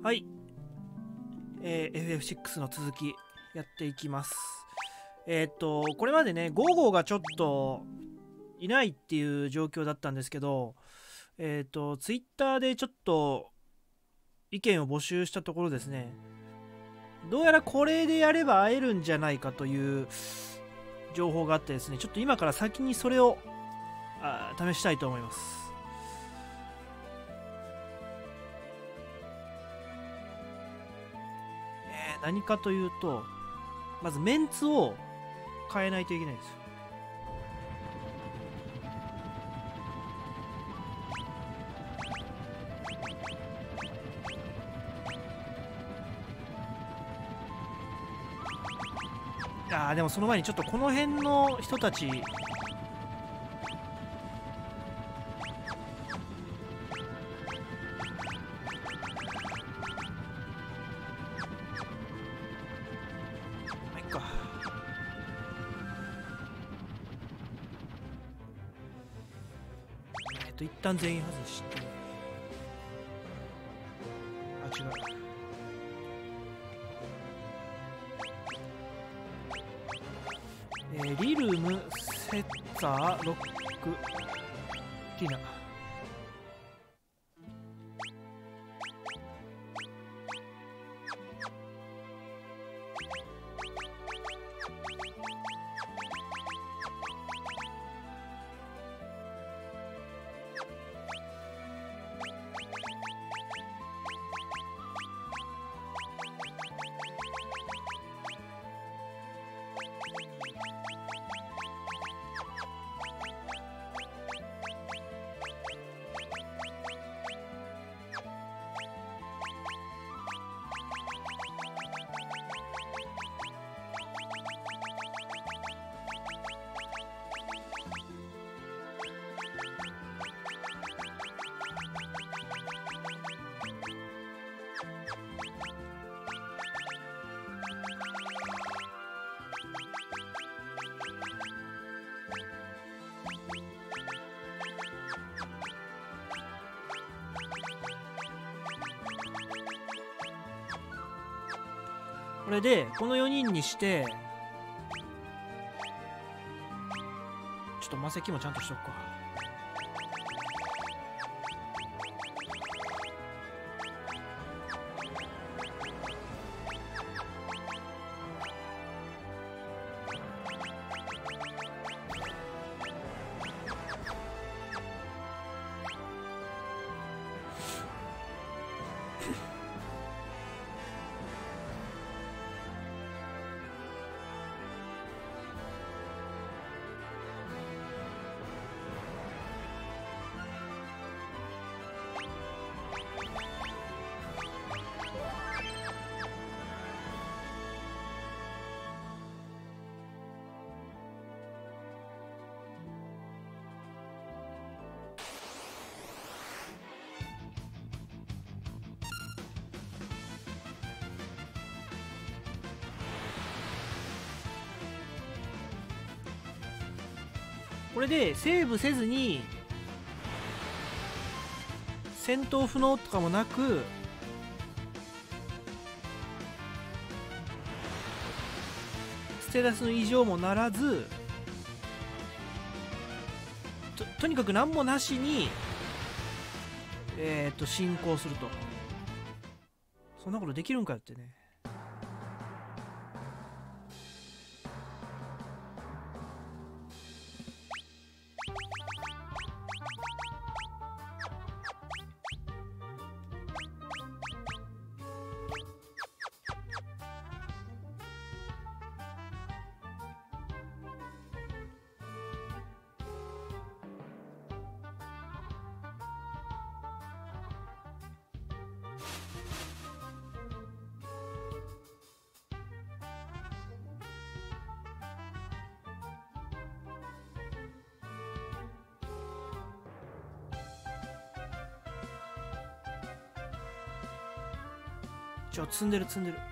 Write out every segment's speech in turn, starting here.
はい、FF6 の続きやっていきます。これまでね、ゴーゴーがちょっといないっていう状況だったんですけど、ツイッターでちょっと意見を募集したところですね、どうやらこれでやれば会えるんじゃないかという情報があってですね、ちょっと今から先にそれを試したいと思います。何かというと、まずメンツを変えないといけないんですよ。でもその前にちょっとこの辺の人たち一旦全員外して、違う、リルム、セッツァー、ロック、ティナ。これでこの4人にして、ちょっと魔石もちゃんとしとくか。これでセーブせずに戦闘不能とかもなく、ステータスの異常もならず、とにかく何もなしに進行すると。そんなことできるんかよってね。積んでる積んでる。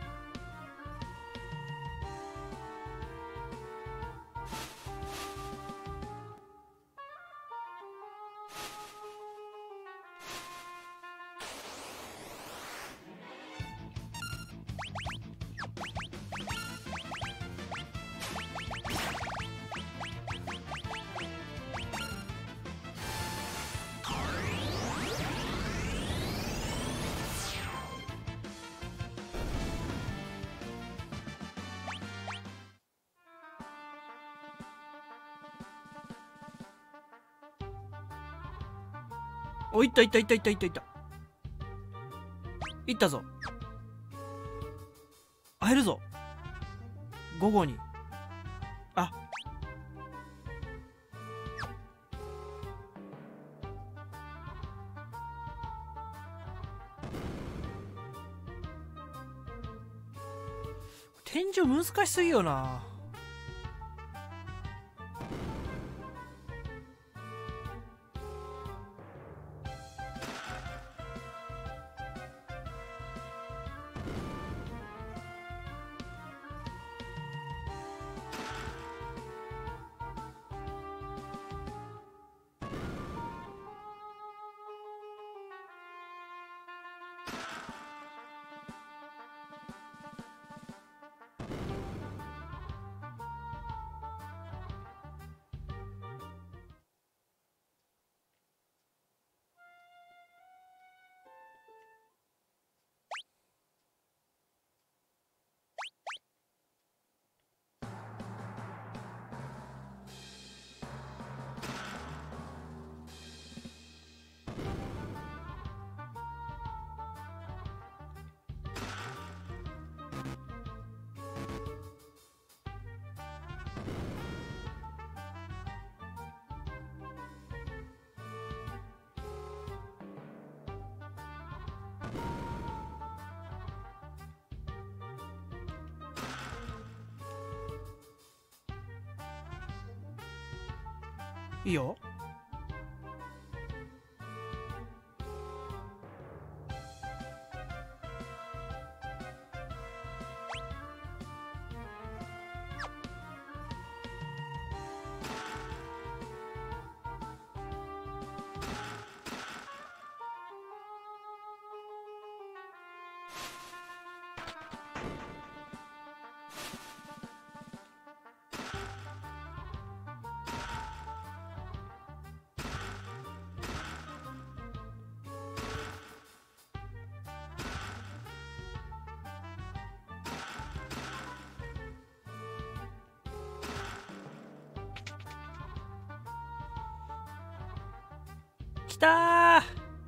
お、いったいったいったいったいったいった。いったぞ。会えるぞ。午後に。あ、天井難しすぎよな。いいよ。きたー、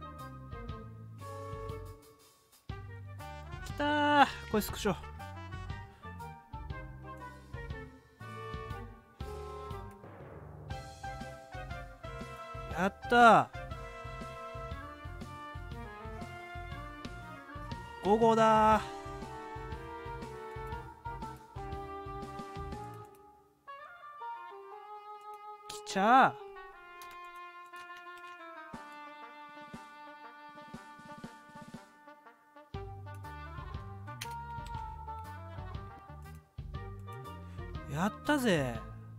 きたー。これスクショ。やったー。午後だー。きちゃー。やったぜ。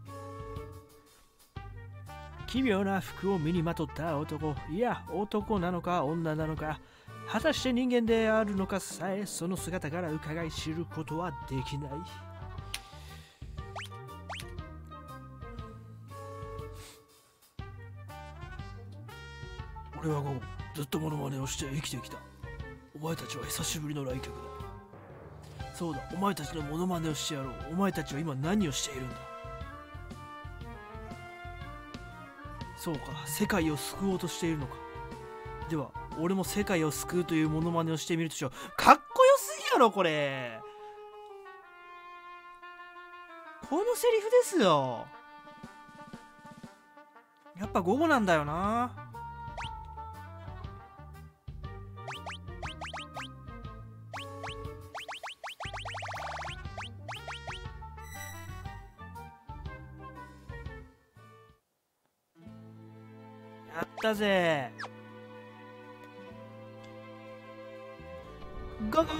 奇妙な服を身にまとった男。いや、男なのか女なのか、果たして人間であるのかさえ、その姿から伺い知ることはできない。俺は午後、ずっとモノマネをして生きてきた。お前たちは久しぶりの来客だ。そうだ、お前たちのモノマネをしてやろう。お前たちは今何をしているんだ。そうか、世界を救おうとしているのか。では、俺も世界を救うというモノマネをしてみるとしよう。かっこよすぎやろ、これ。このセリフですよ。やっぱ午後なんだよな。やったぜ。ゴーゴー。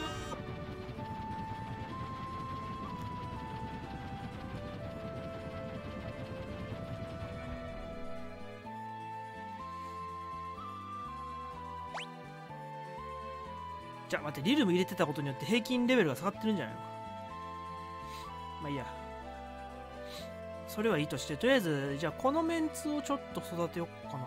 じゃあ待って、リルム入れてたことによって平均レベルが下がってるんじゃないのか。まあいいや、それはいいとして、とりあえずじゃあこのメンツをちょっと育てよっかな。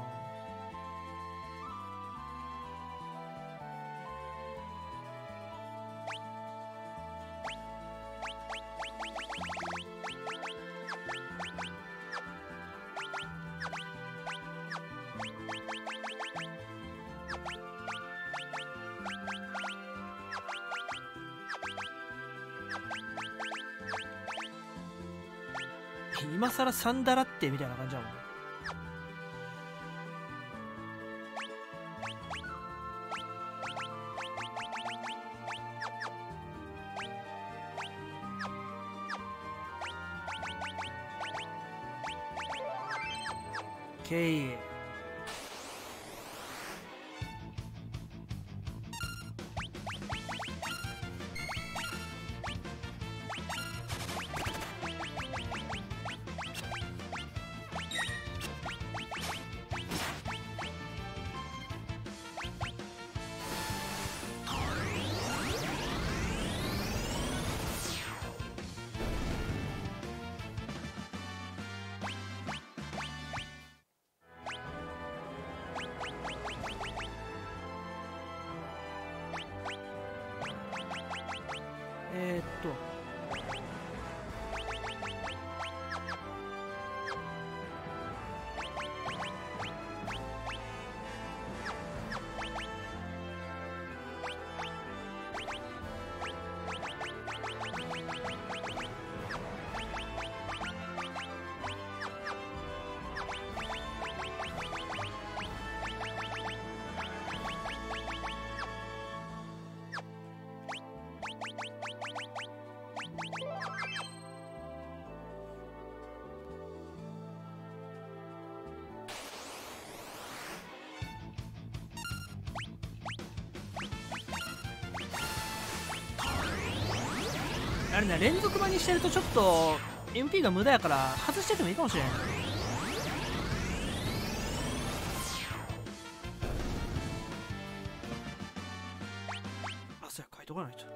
今更サンダラってみたいな感じだもんね。OK。えーっとあれね、連続場にしてるとちょっと MP が無駄やから外しててもいいかもしれん。あ、そうや、書いとかないと。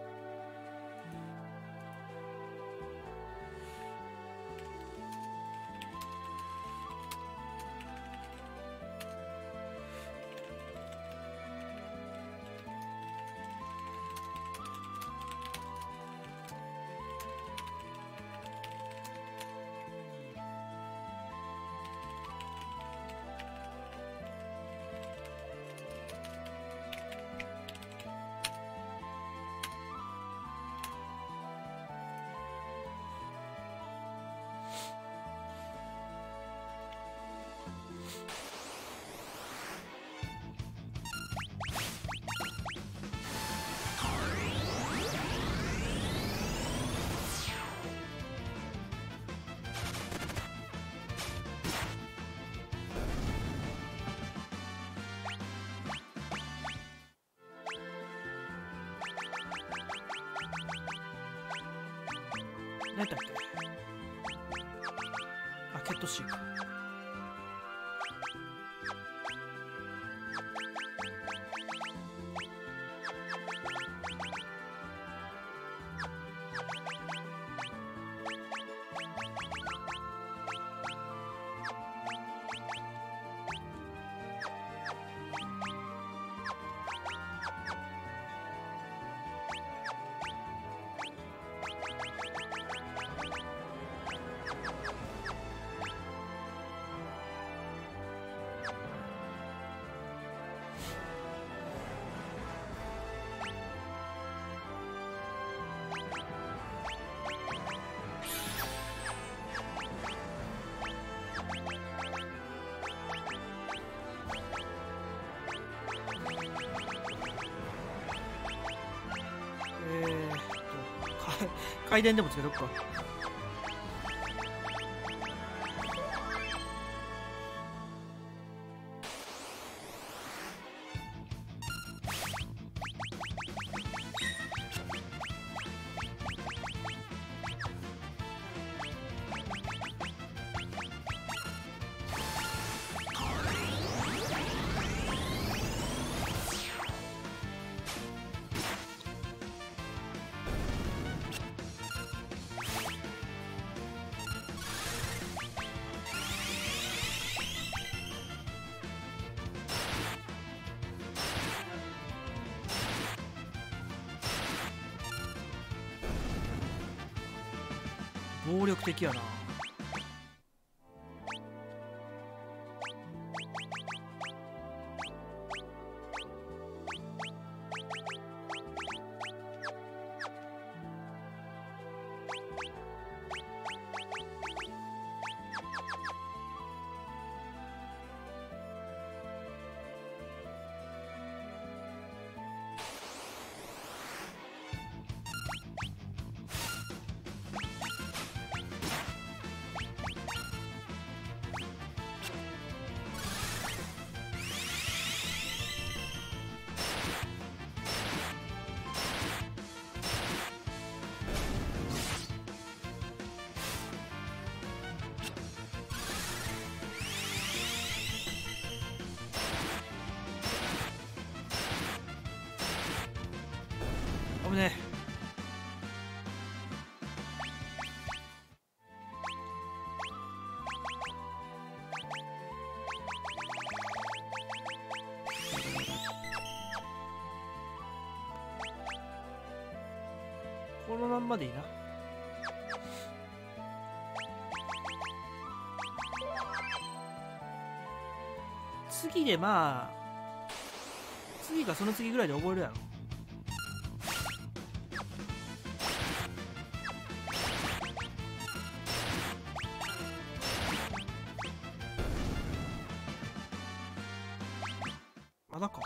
何だっけ。あ、ケットシーか。回電でもつけとくか。暴力的やな。 危ねえ。このまんまでいいな。次でまあ次かその次ぐらいで覚えるやろ。まだか。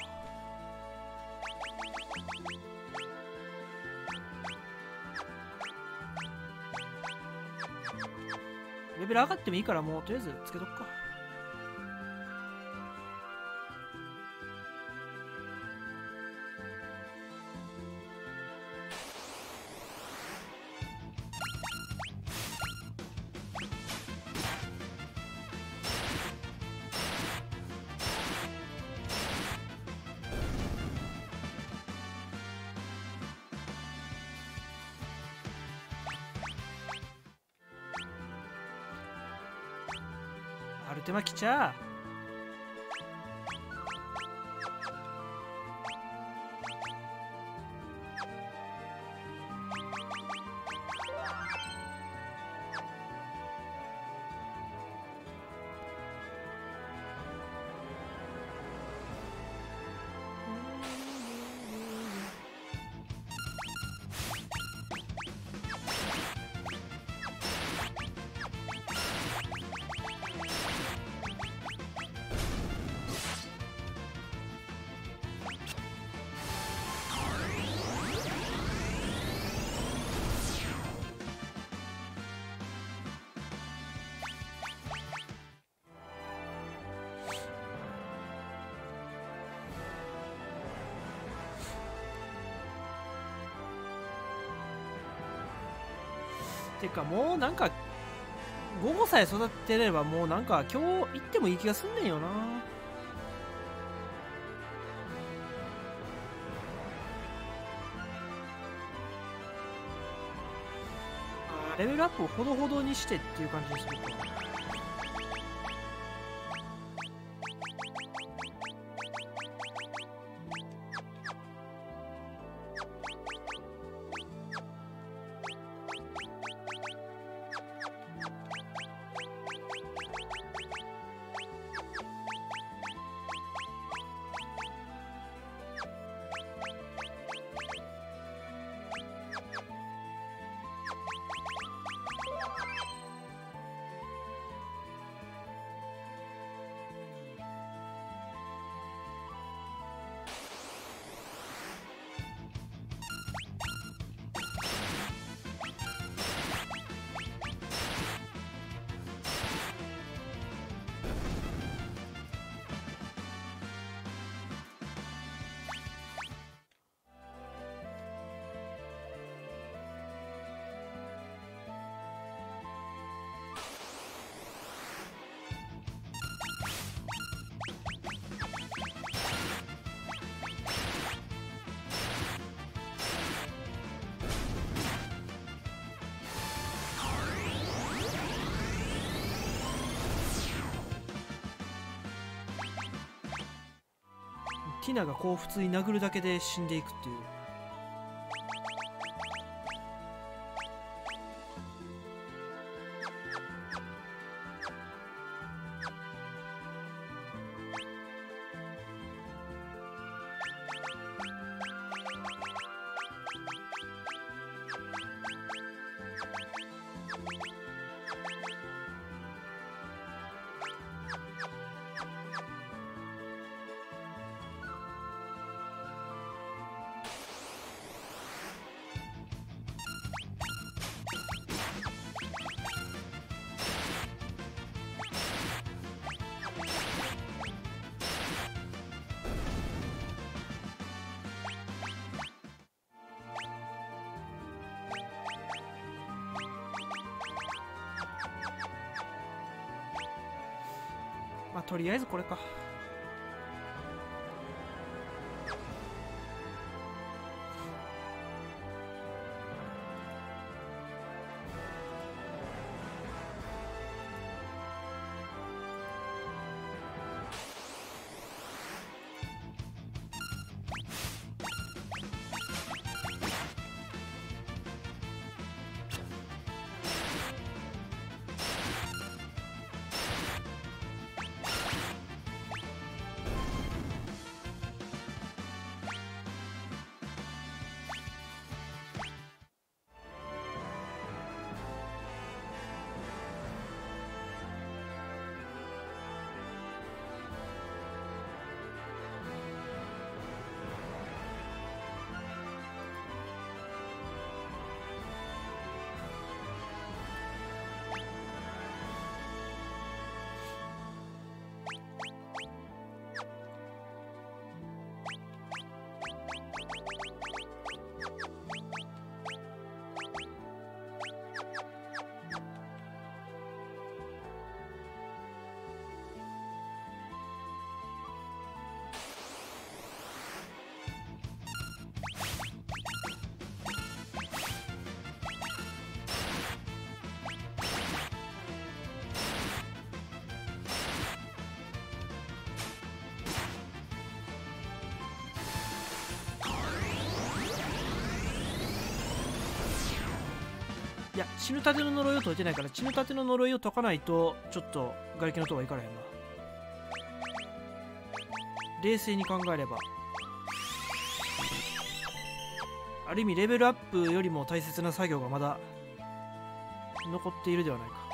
レベル上がってもいいからもうとりあえずつけとくか。アルテマ来ちゃてかもうなんか午後さえ育てればもうなんか今日行ってもいい気がすんねんよな。レベルアップをほどほどにしてっていう感じにするか。ティナがこう普通に殴るだけで死んでいくっていう。まあとりあえずこれか。 いや、死ぬたての呪いを解いてないから、死ぬたての呪いを解かないとちょっと瓦礫の塔はいかれへんな。冷静に考えればある意味レベルアップよりも大切な作業がまだ残っているではないか。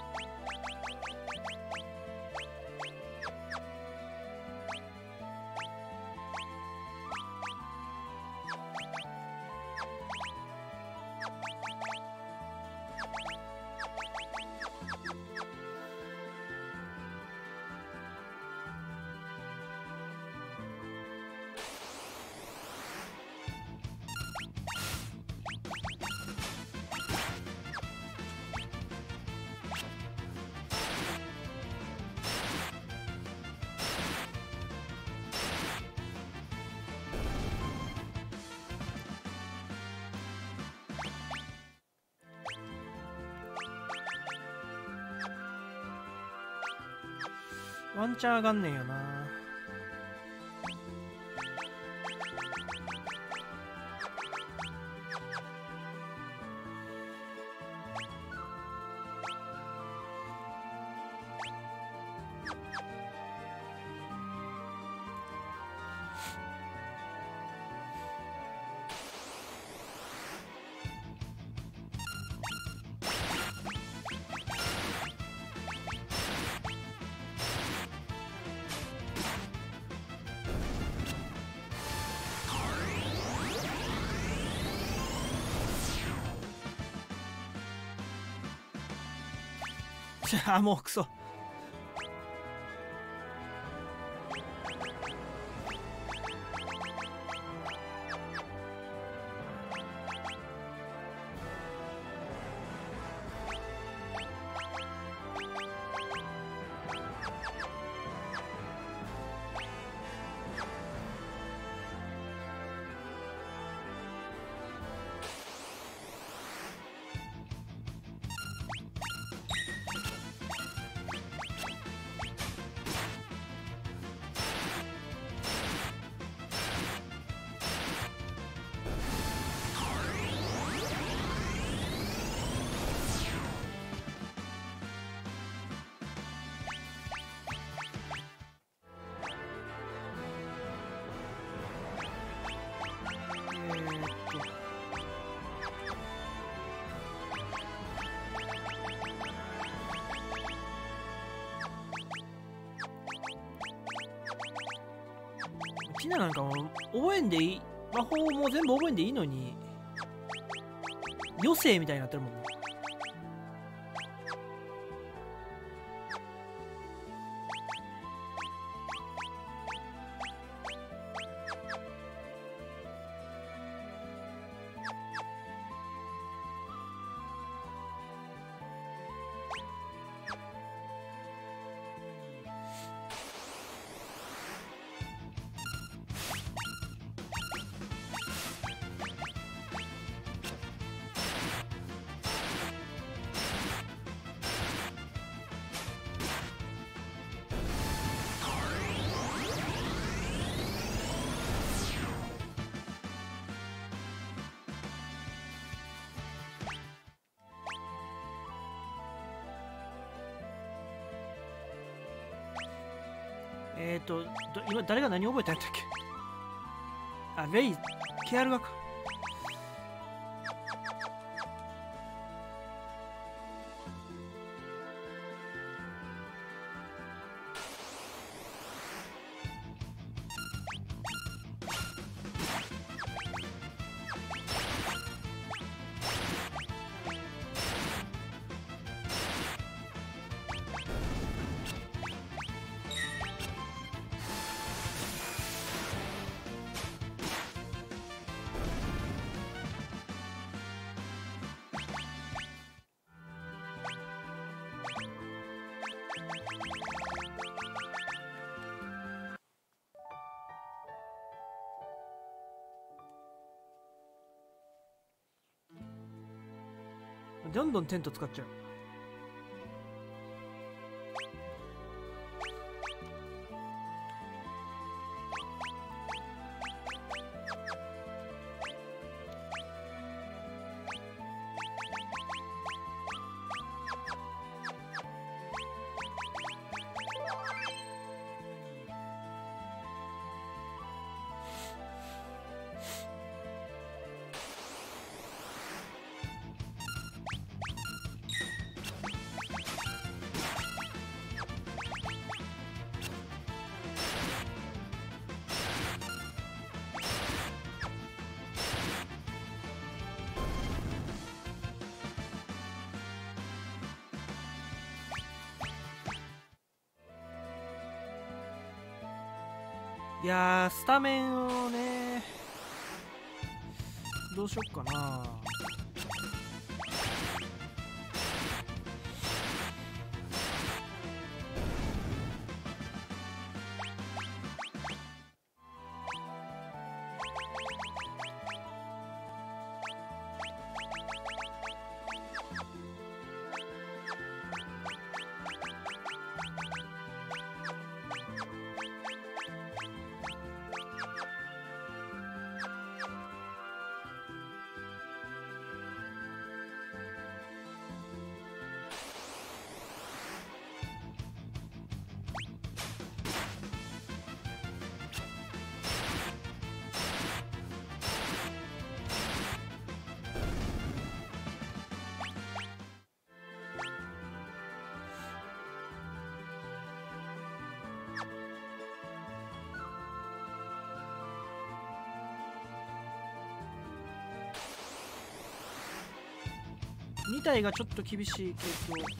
ワンチャン上がんねんよな。あ、もうクソ。ティナなんかもう覚えんでいい、魔法も全部覚えんでいいのに余生みたいになってるもんね。今誰が何覚えたんやったっけ。あ、レイ、ケアルガか。どんどんテント使っちゃう。 いやー、スタメンをね、どうしよっかな。2体がちょっと厳しいけど、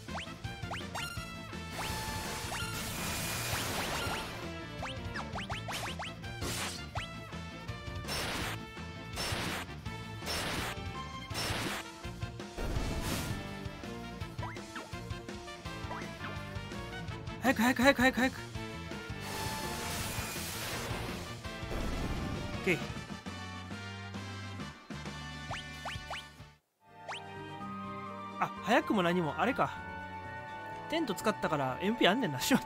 早く早く早く早く早く。 OK。 あ、早くも何もあれか、テント使ったから MP あんねんな。しまった。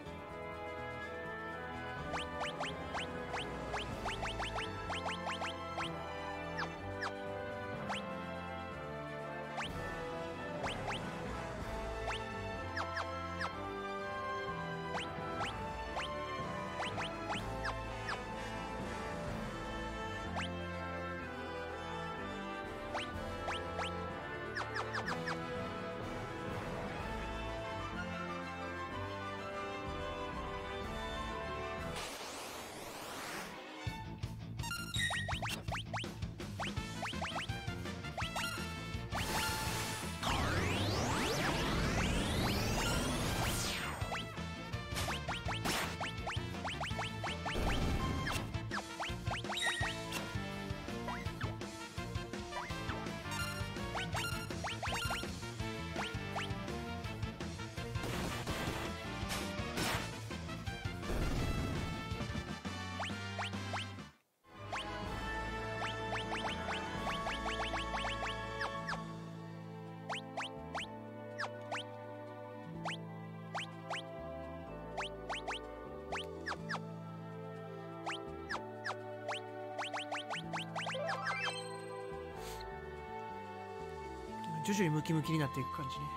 徐々にムキムキになっていく感じね。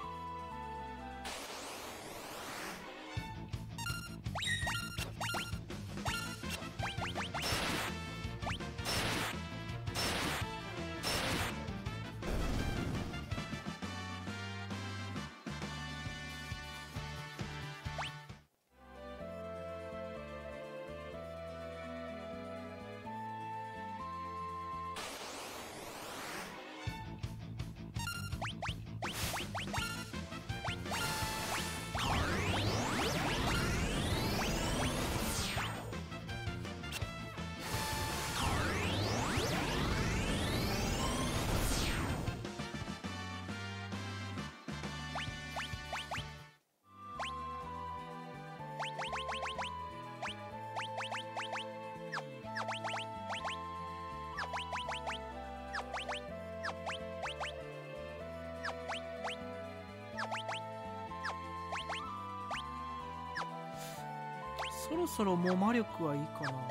そろそろもう魔力はいいかな。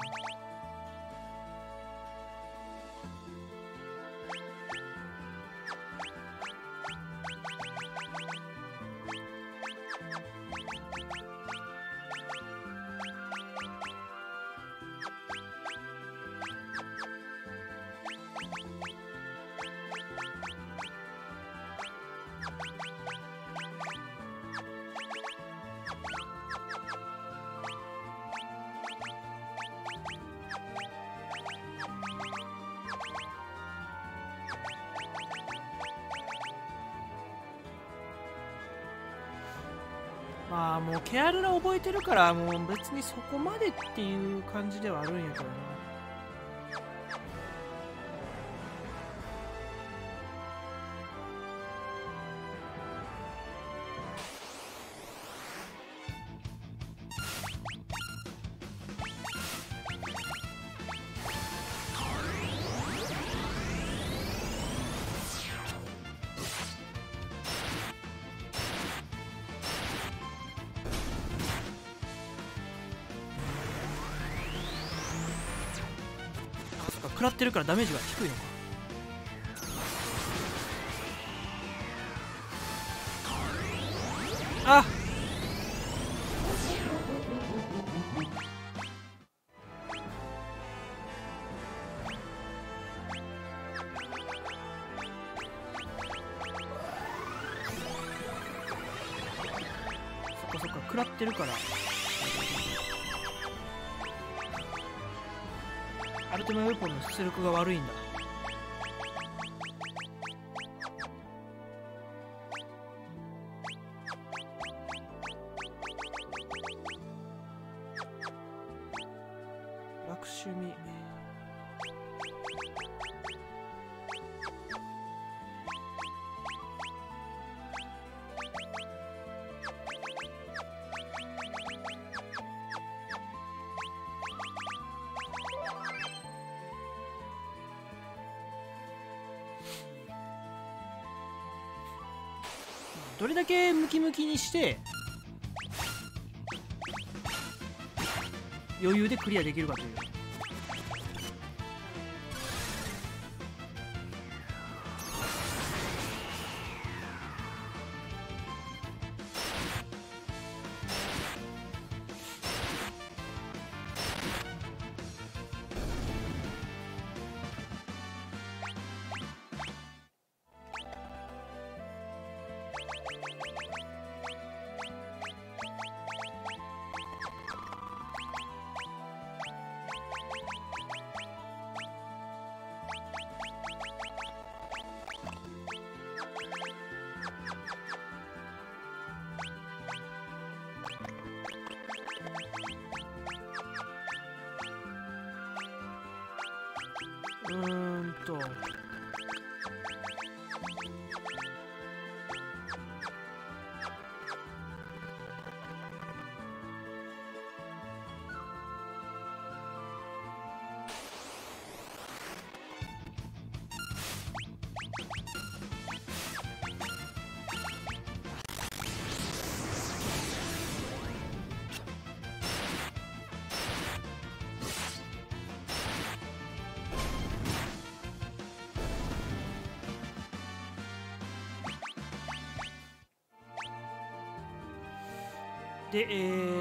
まあもうケアルラ覚えてるからもう別にそこまでっていう感じではあるんやけどな。食らってるからダメージが低いのか。あ、そっかそっか、食らってるからアルティマウェポンの出力が悪いんだ。楽趣味どれだけムキムキにして余裕でクリアできるかという。で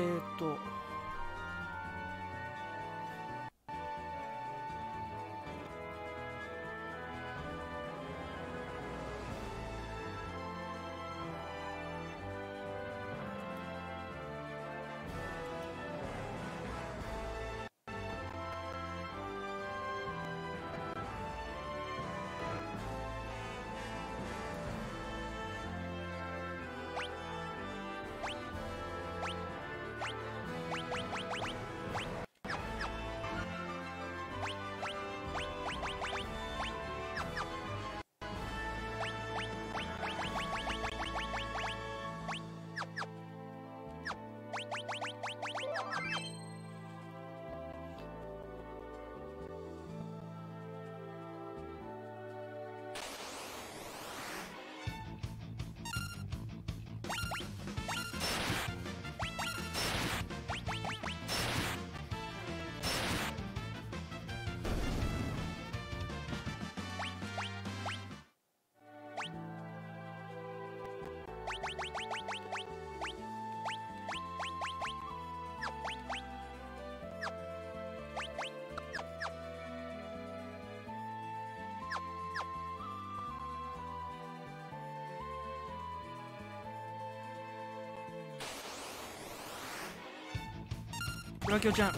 ブラキオちゃん、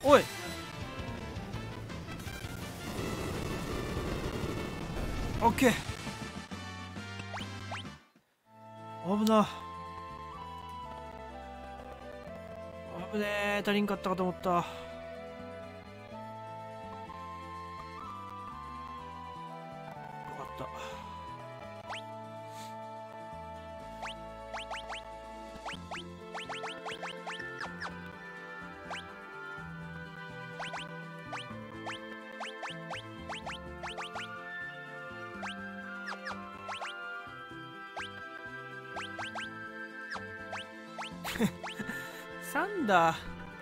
おい、オッケー。危な。危ねえ、足りんかったかと思った。よかった。3だ。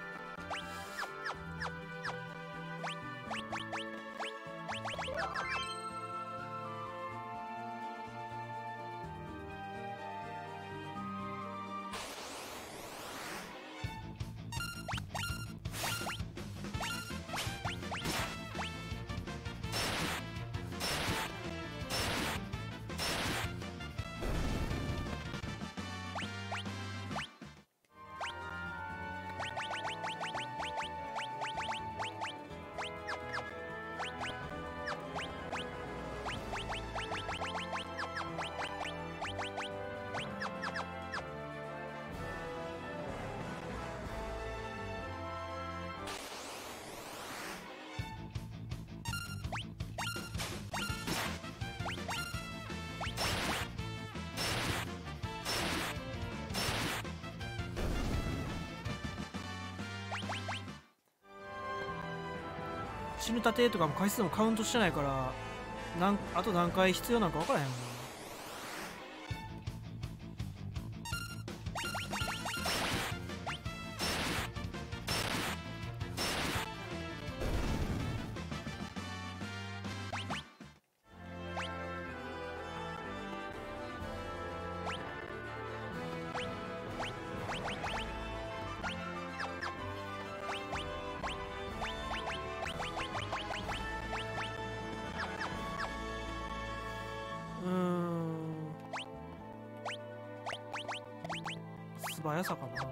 死ぬ過程とかも回数もカウントしてないから、あと何回必要なんか分からへんもん。素早さかな。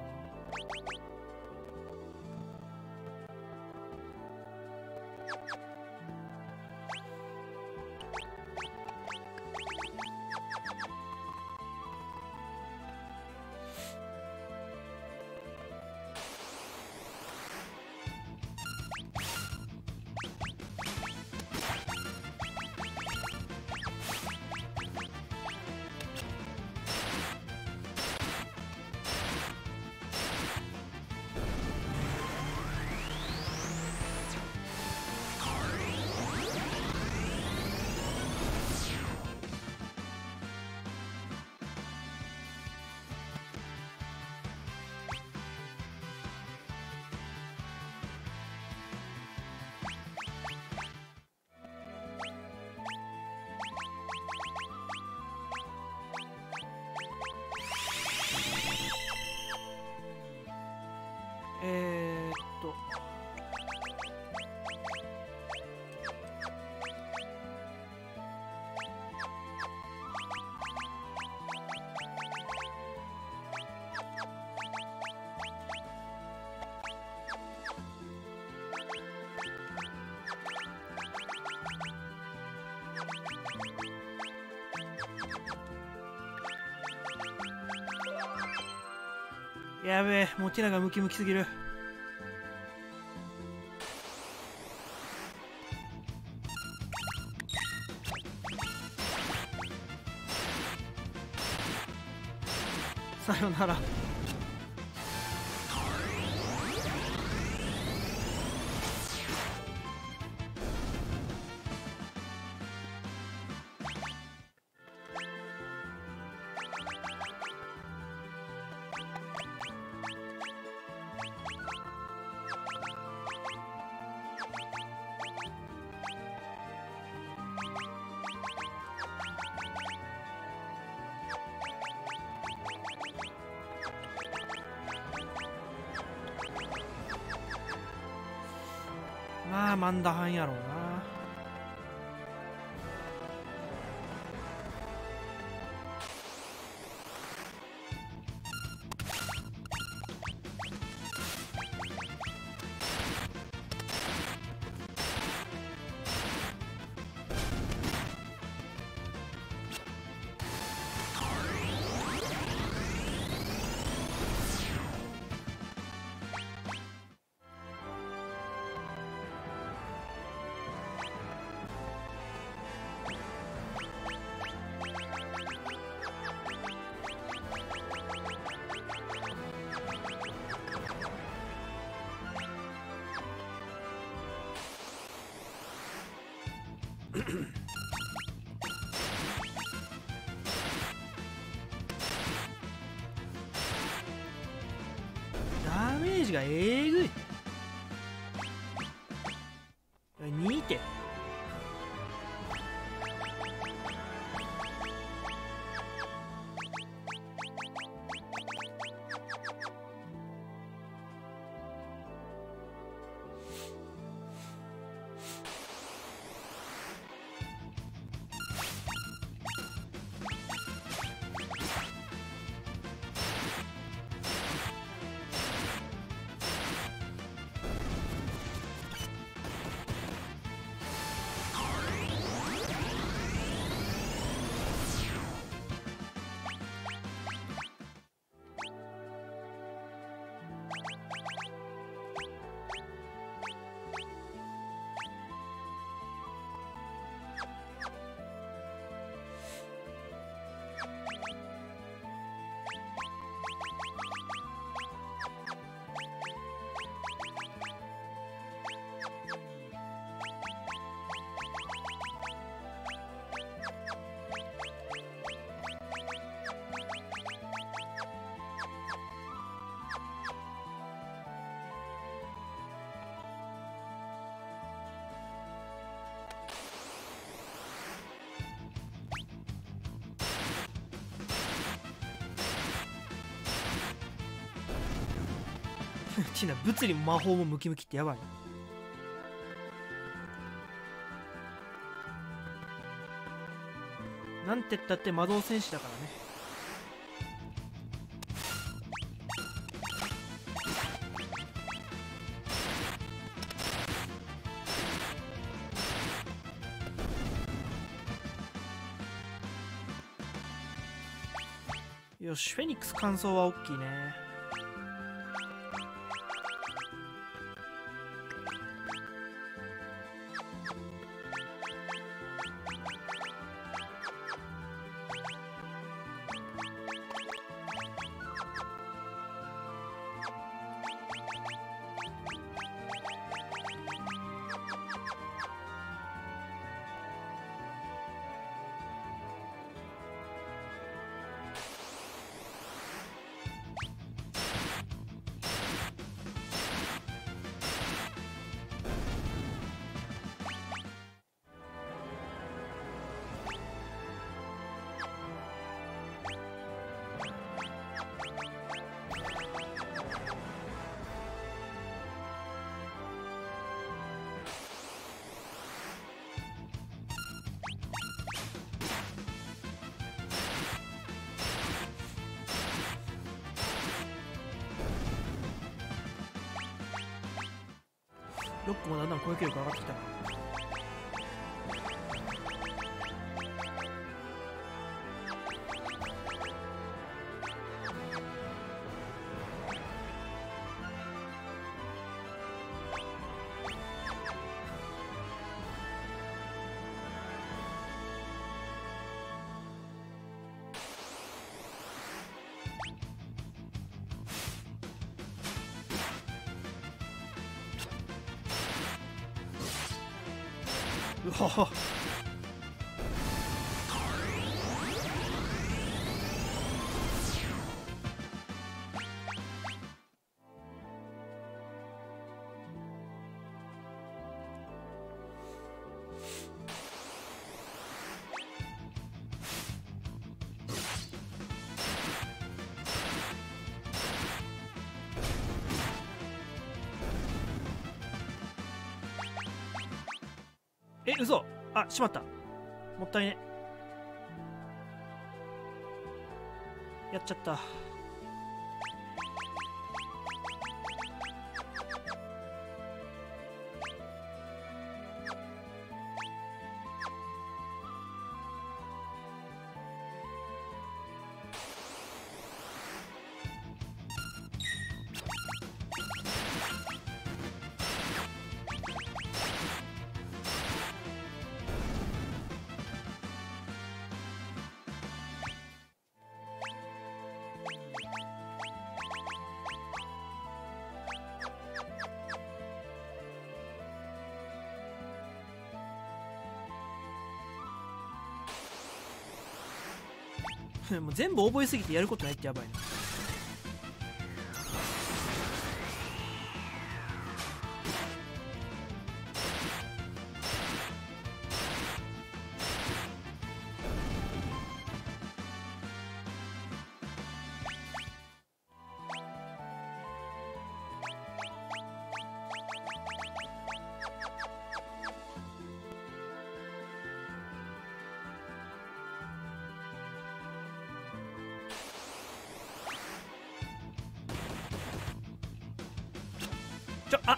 えーっとやべえ、もうティナがムキムキすぎる。さよなら。まあマンダハンやろうな。 ダメージがえぐい。2手。ちな物理も魔法もムキムキってやばい。なんてったって魔導戦士だからね。よし、フェニックス乾燥は大きいね。ロックもだんだん攻撃力上がってきたな。うわえ、嘘。あ、しまった。もったいね。やっちゃった。もう全部覚えすぎてやることないってやばいな。 あ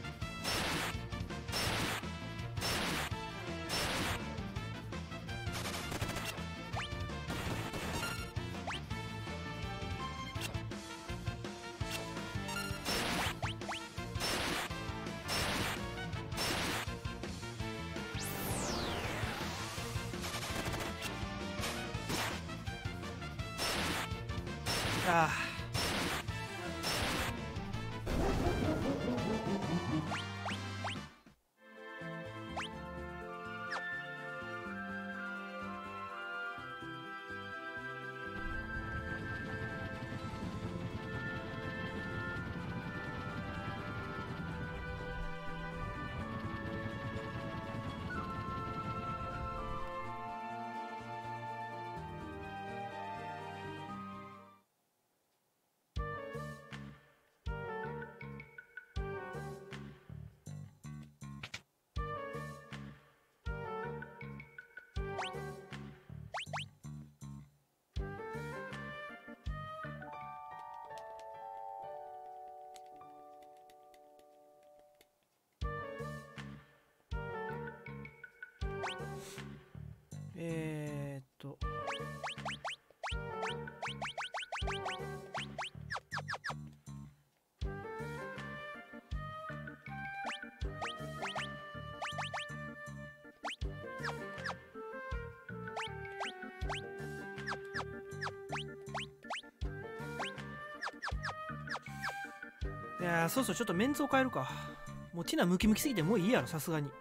あいやー、そうそう、ちょっとメンツを変えるか。もうティナムキムキすぎてもういいやろ、さすがに。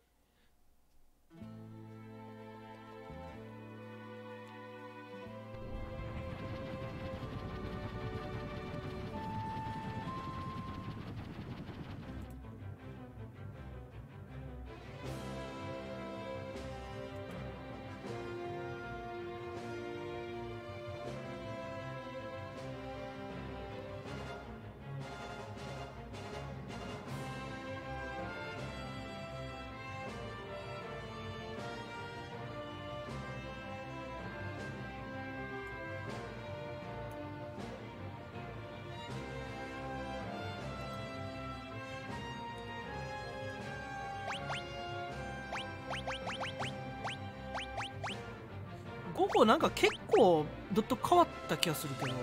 午後なんか結構ドット変わった気がするけど。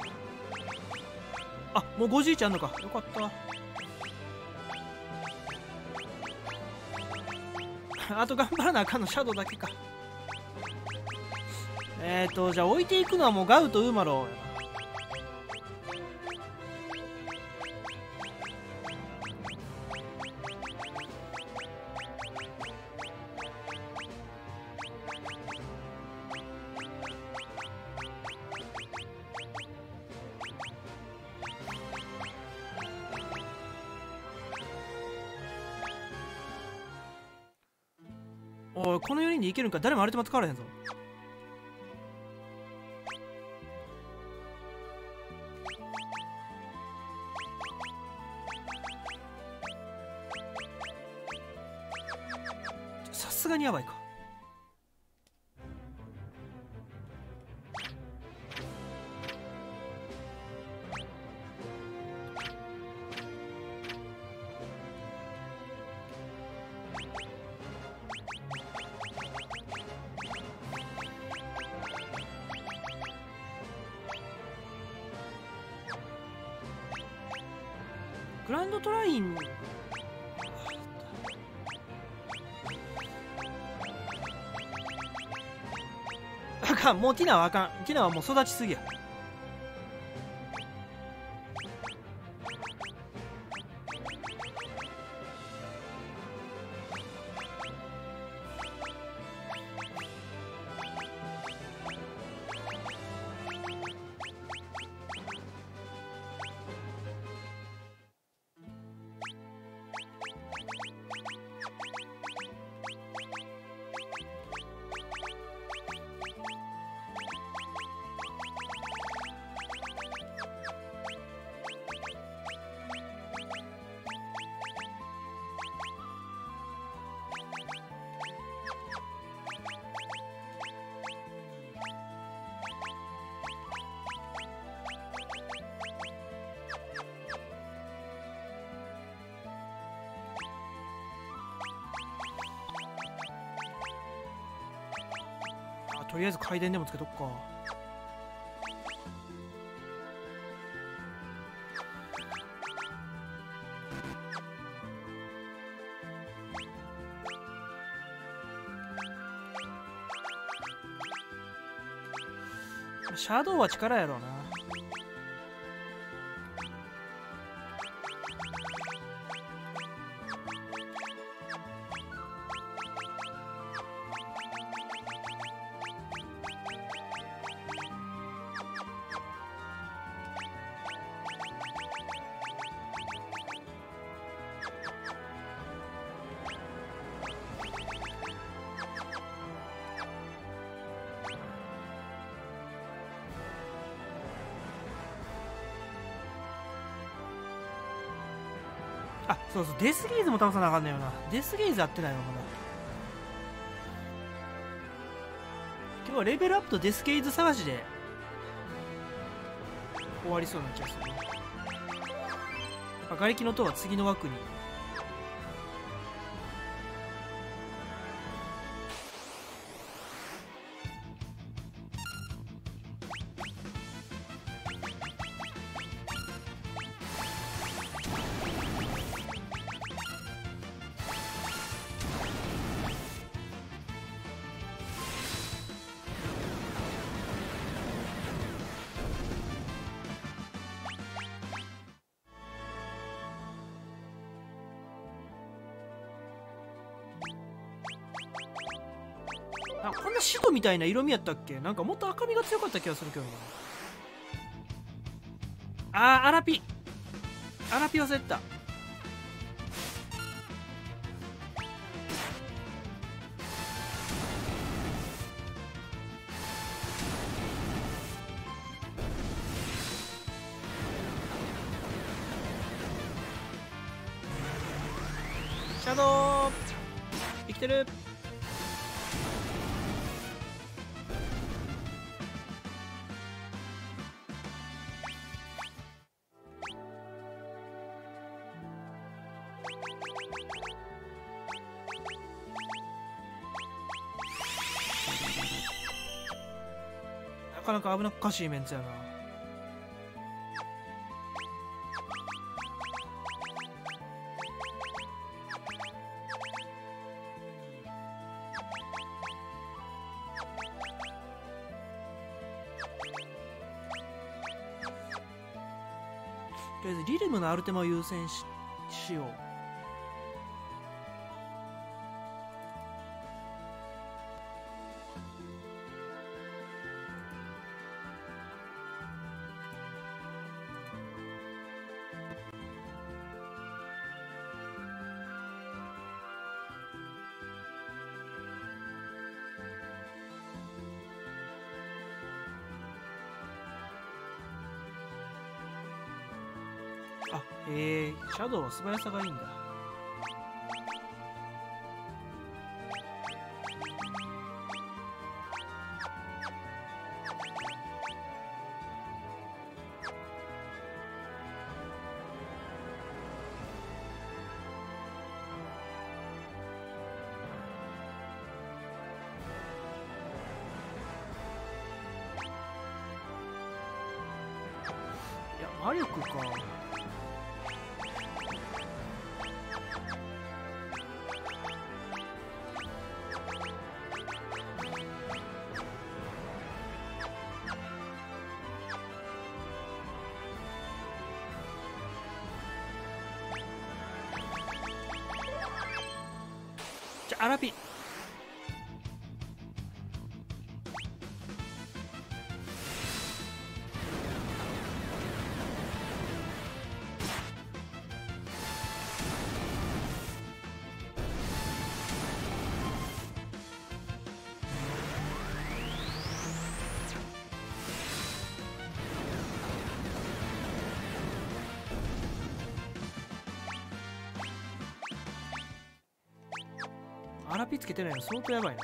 あ、もう51あんのか。よかった。あと頑張らなあかんのシャドウだけか。じゃあ置いていくのはもうガウとウーマロやな。おい、この4人でいけるんか。誰もアルティマ使われへんぞ。さすがにやばいか。グランドトラインあかん、もうティナはあかん。ティナはもう育ちすぎや。 とりあえず回電でもつけとくか。シャドウは力やろうな。あ、そうそう、デスゲーズも倒さなあかんねんよな。デスゲーズやってないわ、まだ。今日はレベルアップとデスゲーズ探しで終わりそうな気がする。やっぱ瓦礫の塔は次の枠に。あ、こんなシドみたいな色味やったっけ？なんかもっと赤みが強かった気がするけどな。アラピ忘れてた。シャドウ生きてる。なかなか危なっかしいメンツやな。とりあえずリルムのアルテマを優先しよう。あ、へえ、シャドウは素早さがいいんだ。いや、魔力か。じゃあアラピ。アラピつけてないの相当やばいな。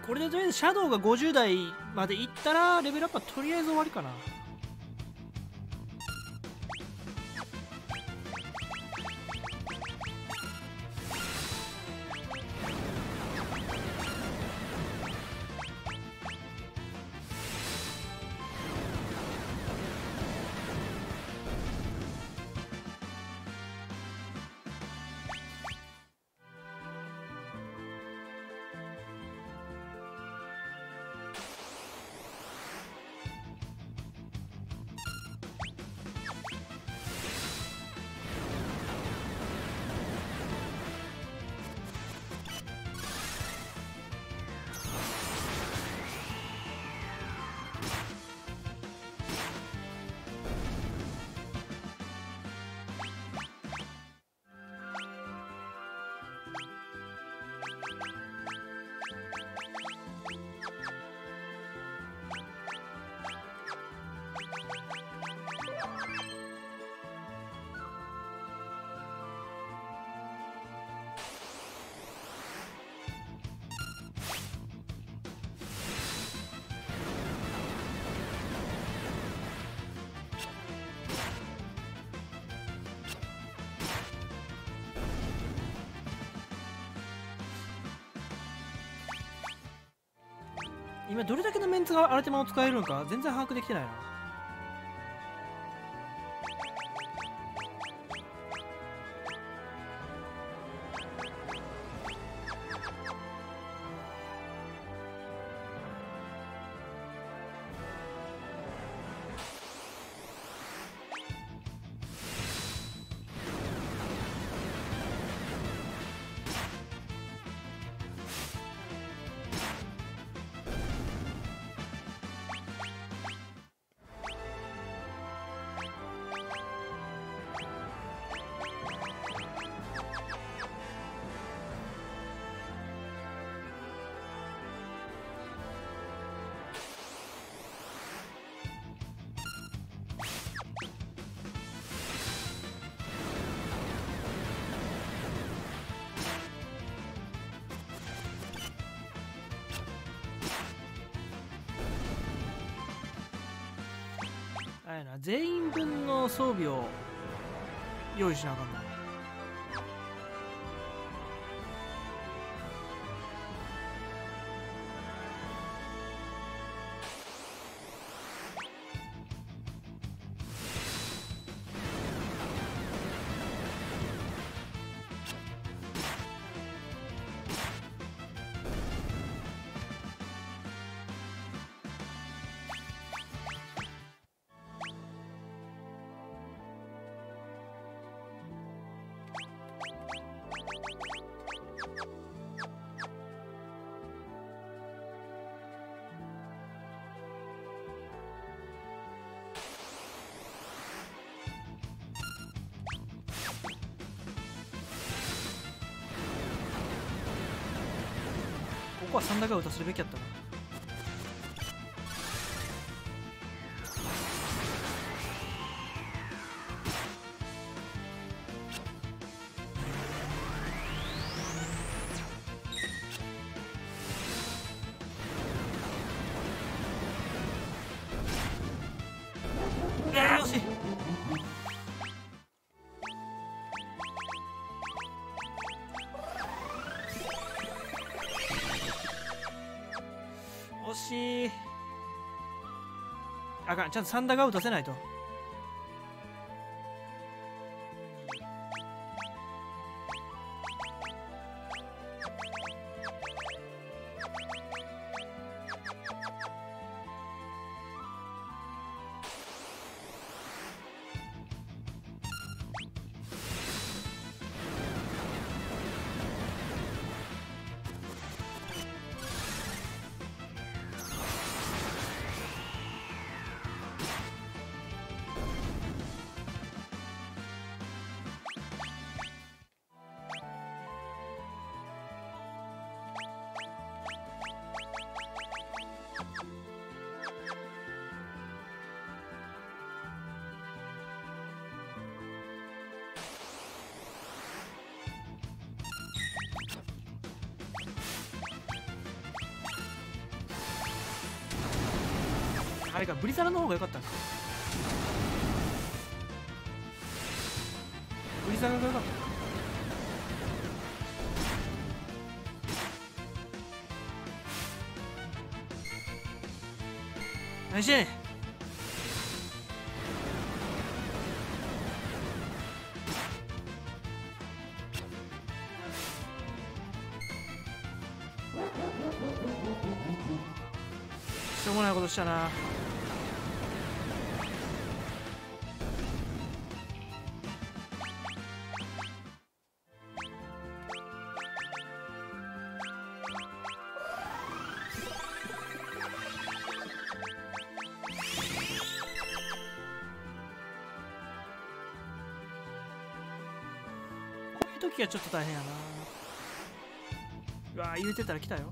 これでとりあえずシャドウが50代までいったらレベルアップはとりあえず終わりかな。今どれだけのメンツがアルテマを使えるのか全然把握できてないな。あれやな、全員分の装備を用意しなあかんな。ここはサンダーが打たせるべきやったな。惜しい。惜しい。あかん、ちゃんとサンダーが打たせないと。 あれか、ブリザラの方が良かったんか。ブリザラが良かった。何してんねん。しょうもないことしたな。こういう時はちょっと大変やな。うわー、言うてたら来たよ。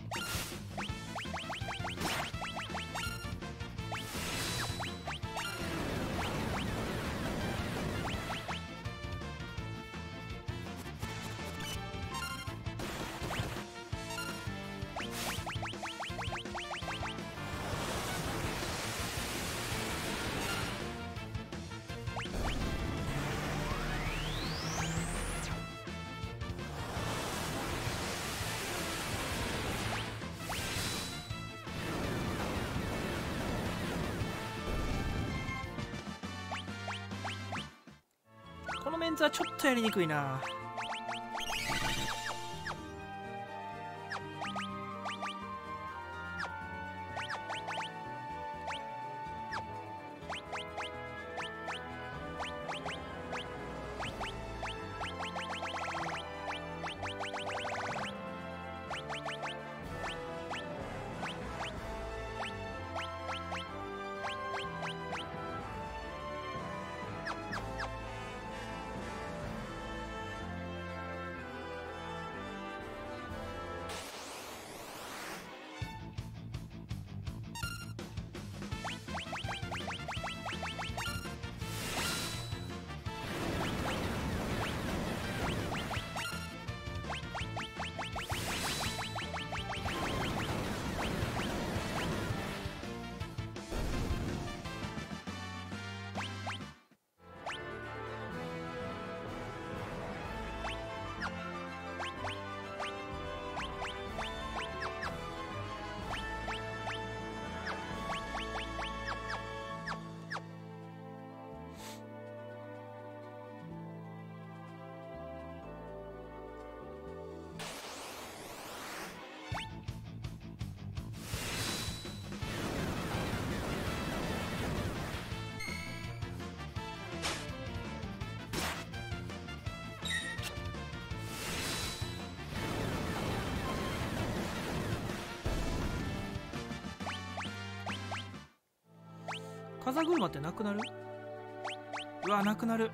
このメンツはちょっとやりにくいな。風車ってなくなる？うわ、なくなる。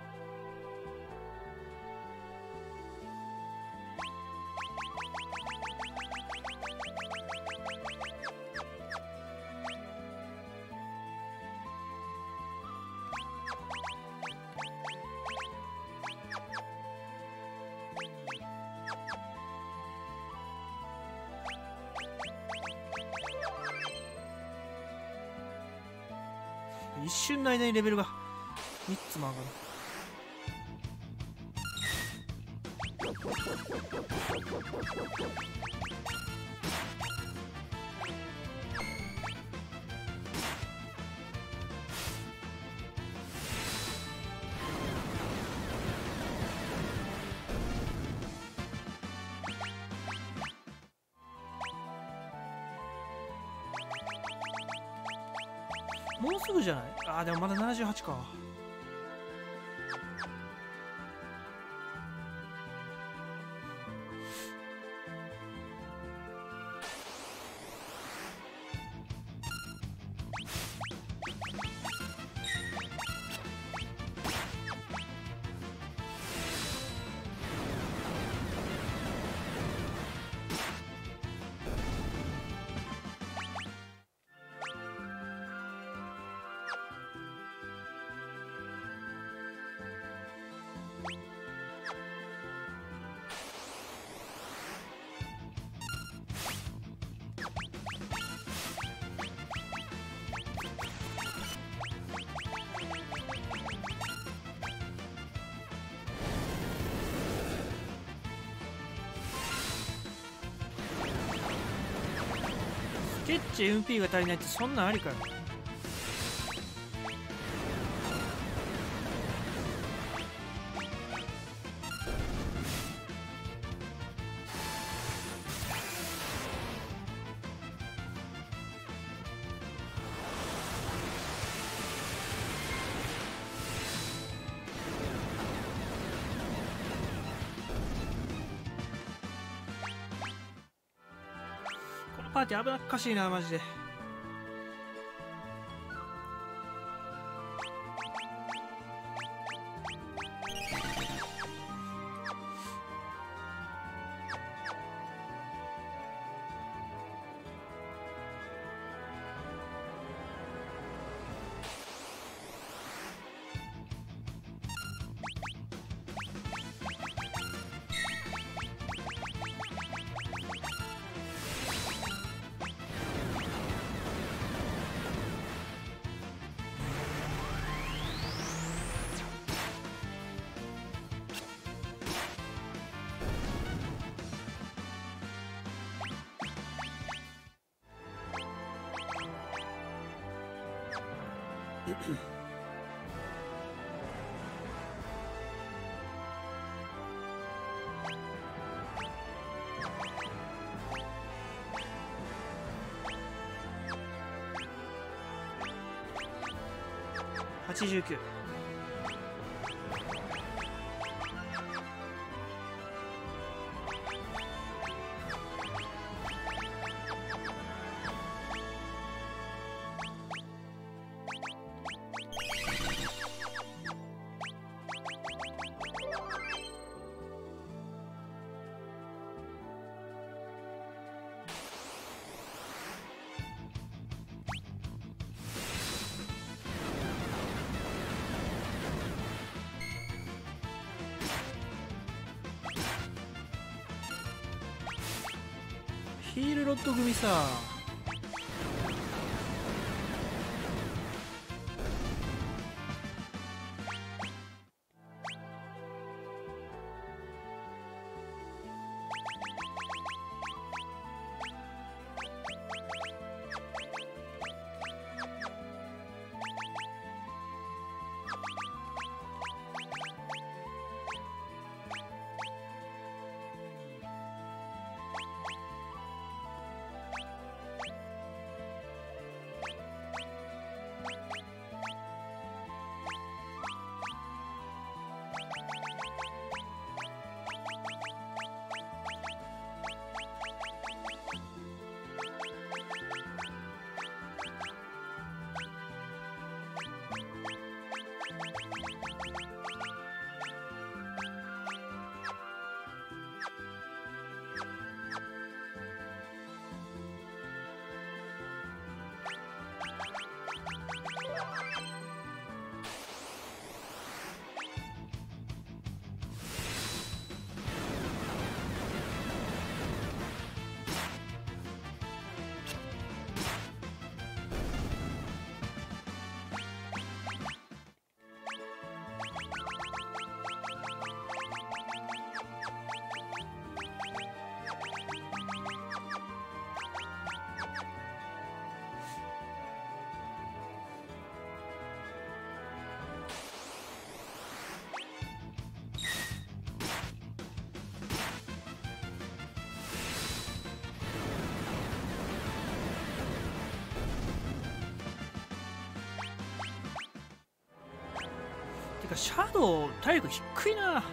一瞬の間にレベルが3つも上がる。もうすぐじゃない？あー、でもまだ78か。 エッチ MP が足りないってそんなんありかよ。パーティー危なっかしいなマジで。89。ヒールロッド組さ。てかシャドウ体力低いな。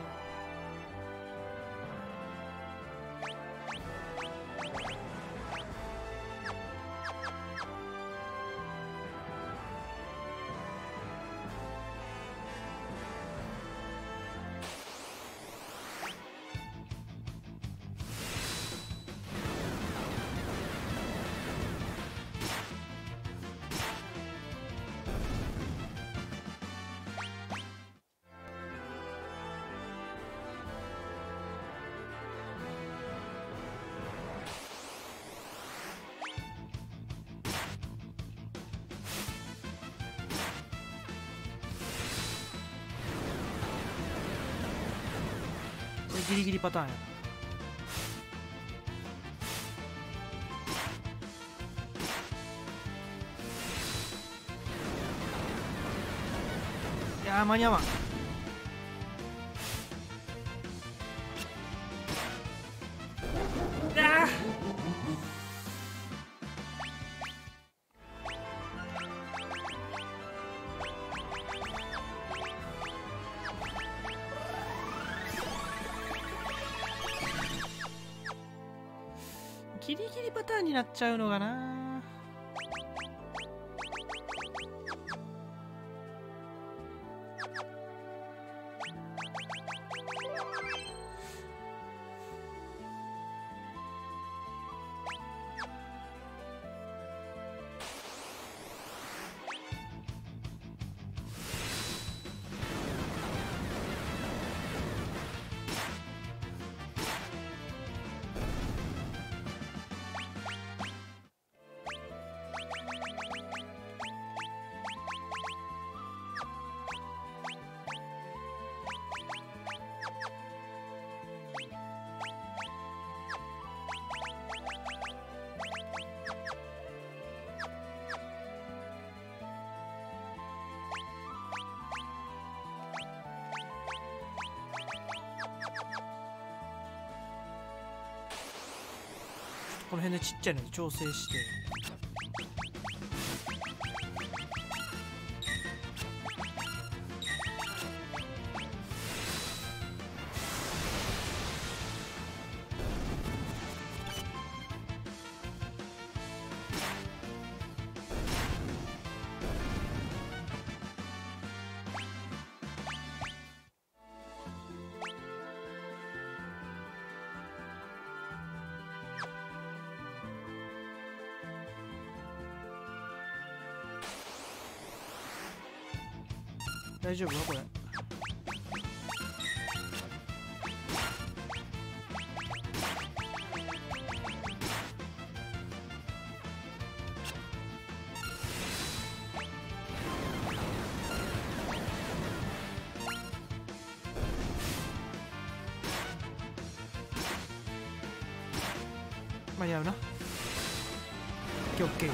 これギリギリパターンや。 やー間に合わん。あギリギリパターンになっちゃうのかな。この辺でちっちゃいので調整して。大丈夫かこれ。間に合うな。オッケー。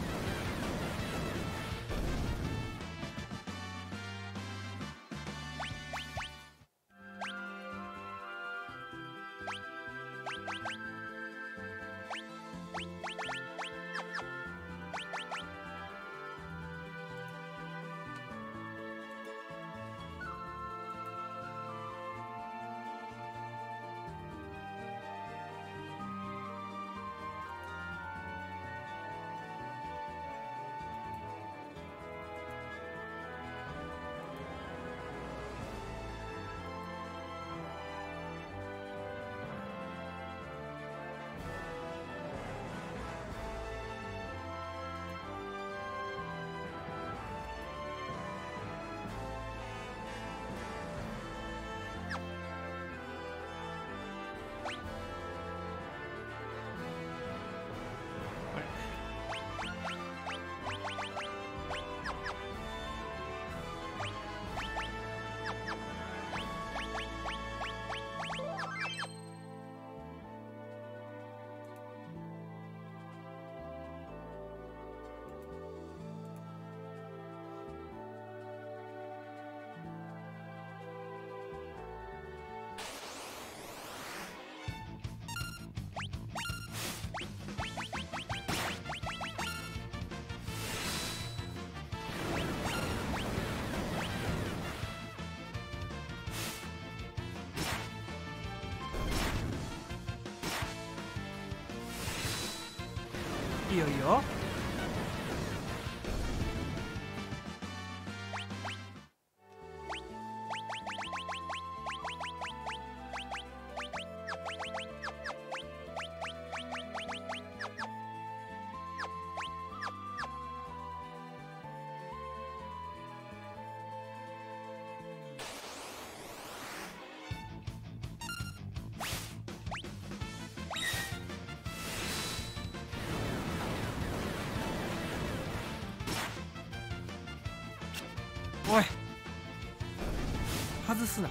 いいよいいよ。おい外すな。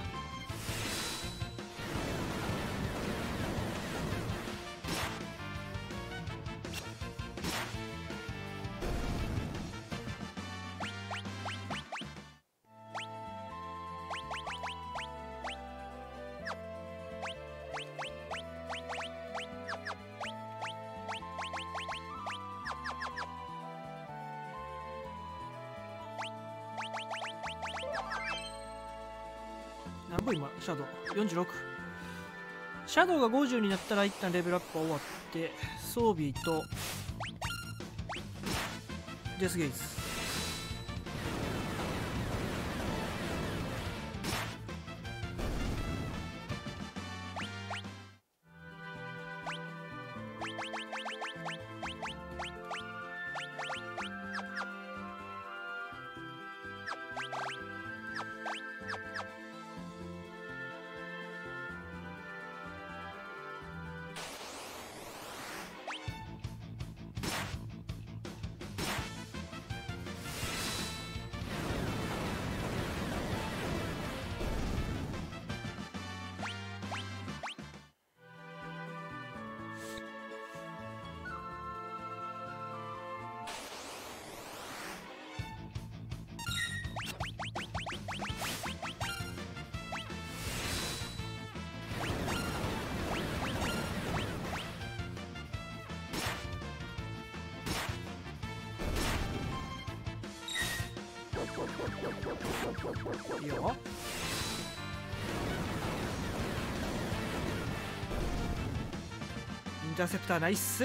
何分今シャドウ46。シャドウが50になったら一旦レベルアップは終わって装備とデスゲイズ。いいよ。インターセプターナイス。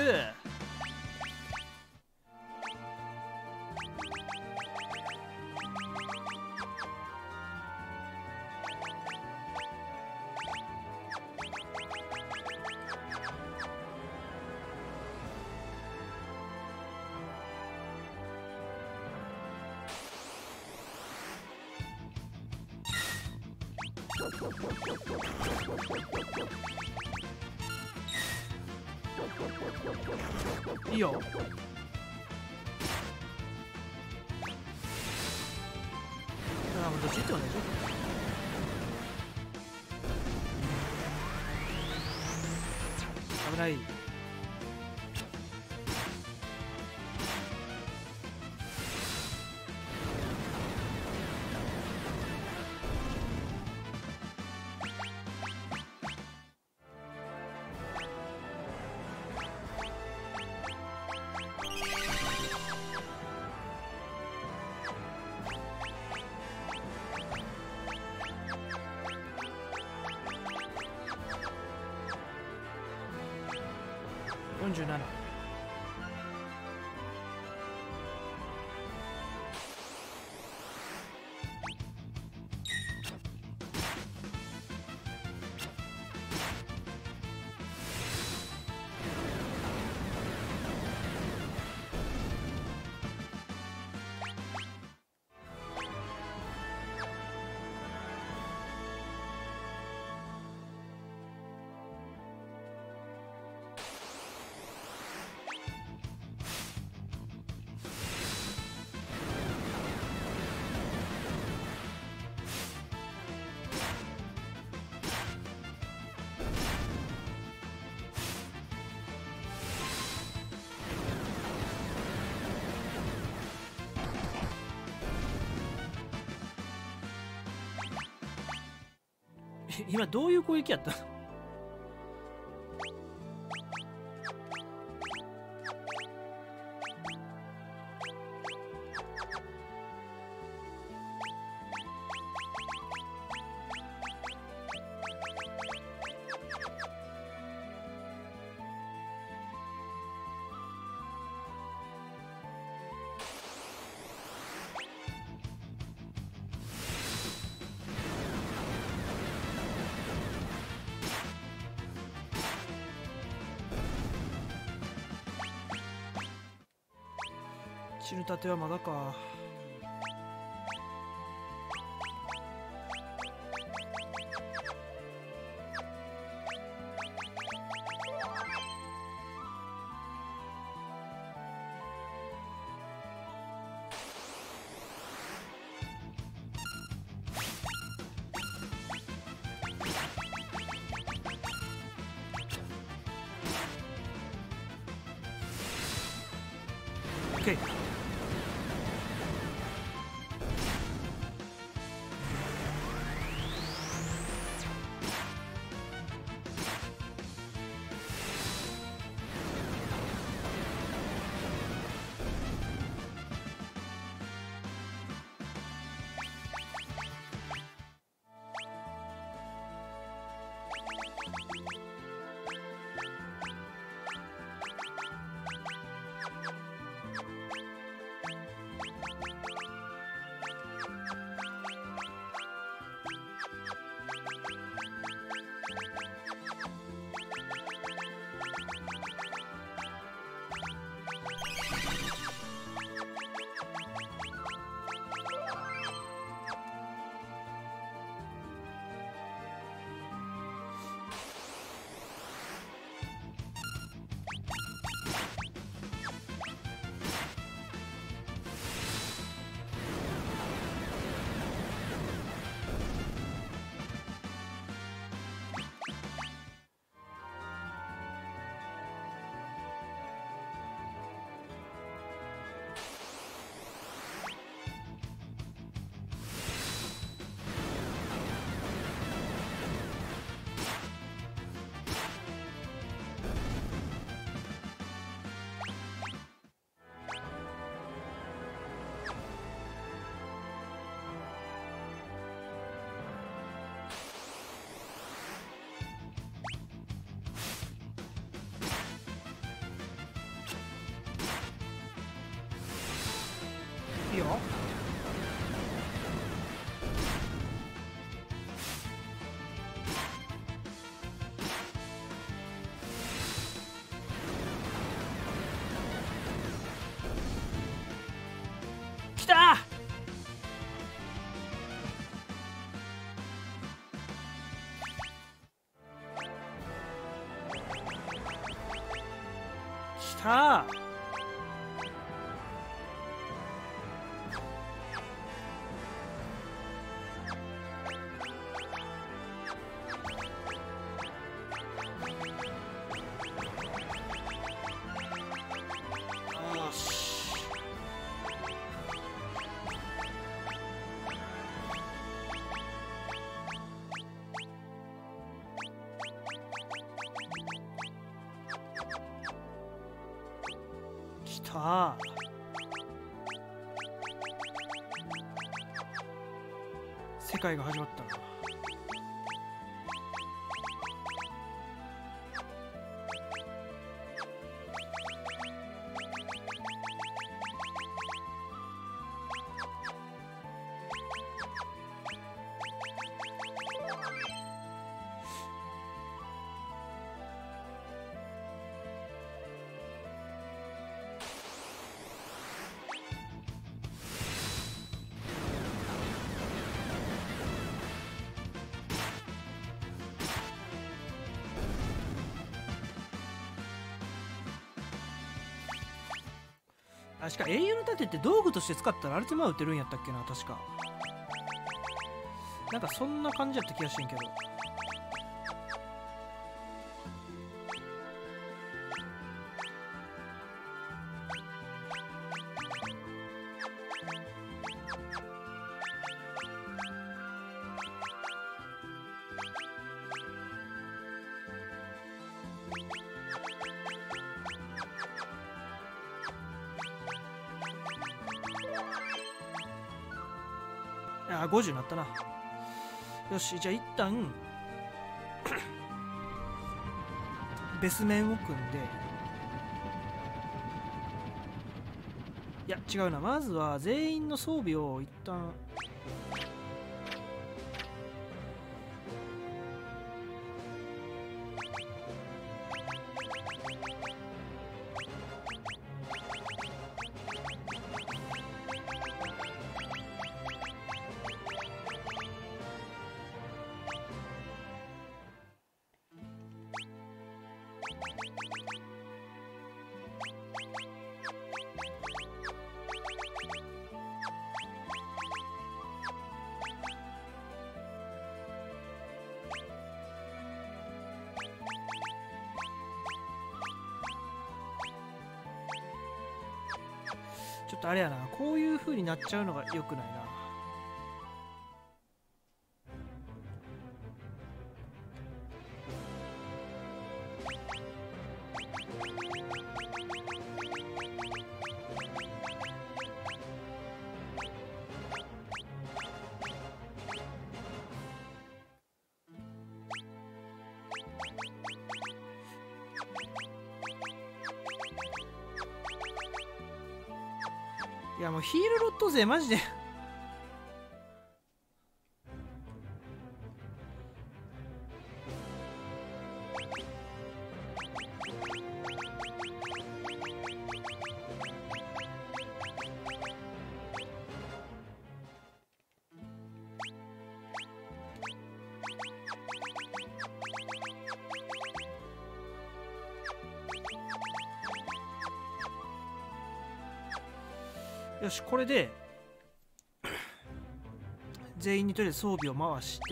いいよ。あ、もうどっち行っても大丈夫。危ない。47。今どういう攻撃やった？死ぬたてはまだか。OK。 たー。世界が始まったな。確か英雄の盾って道具として使ったらアルティマ打てるんやったっけな。確かなんかそんな感じやった気がしてんけど。あ、50になったな。よし、じゃあ一旦ベス面を組んで、いや違うな、まずは全員の装備を一旦ちょっとあれやな、こういう風になっちゃうのが良くないな。いやもうヒールロット勢マジでよし、これで全員にとりあえず装備を回して、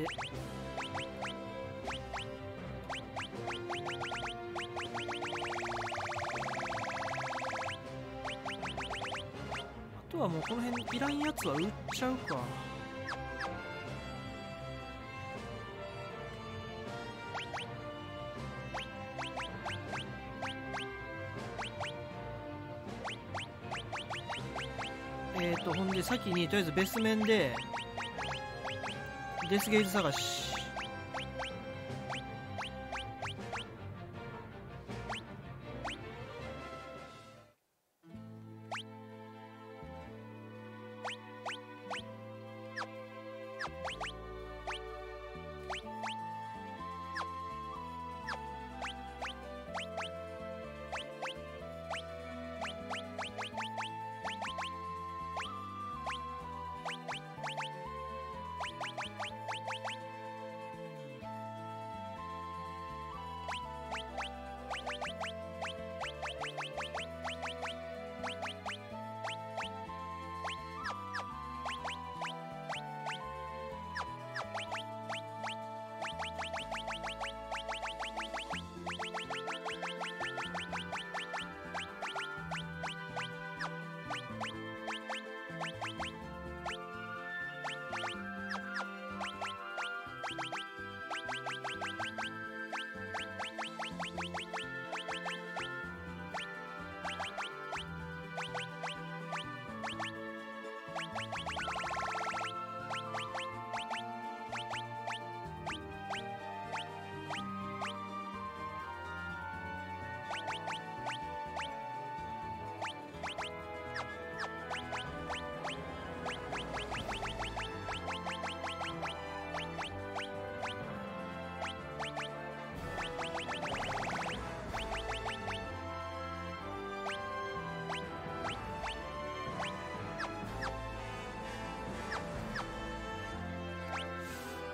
あとはもうこの辺いらんやつは売っちゃうか。ほんで先にとりあえずベス面でデスゲージ探し。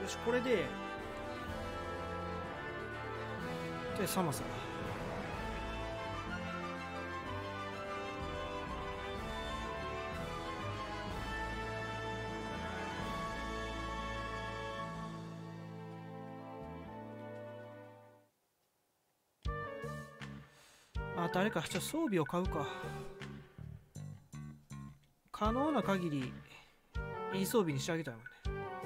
よし、これで寒さ誰かじゃあ装備を買うか。可能な限りいい装備にしてあげたいもんね。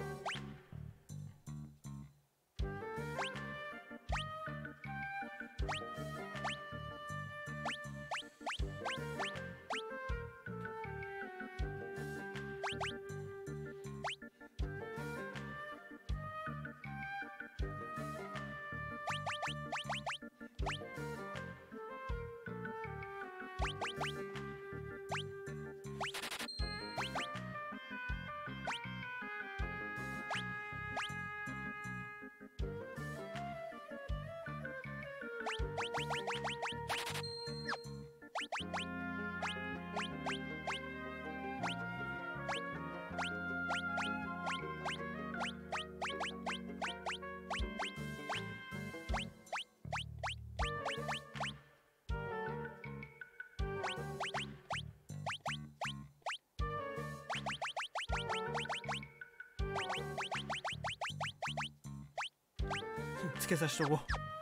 つけさしとこう。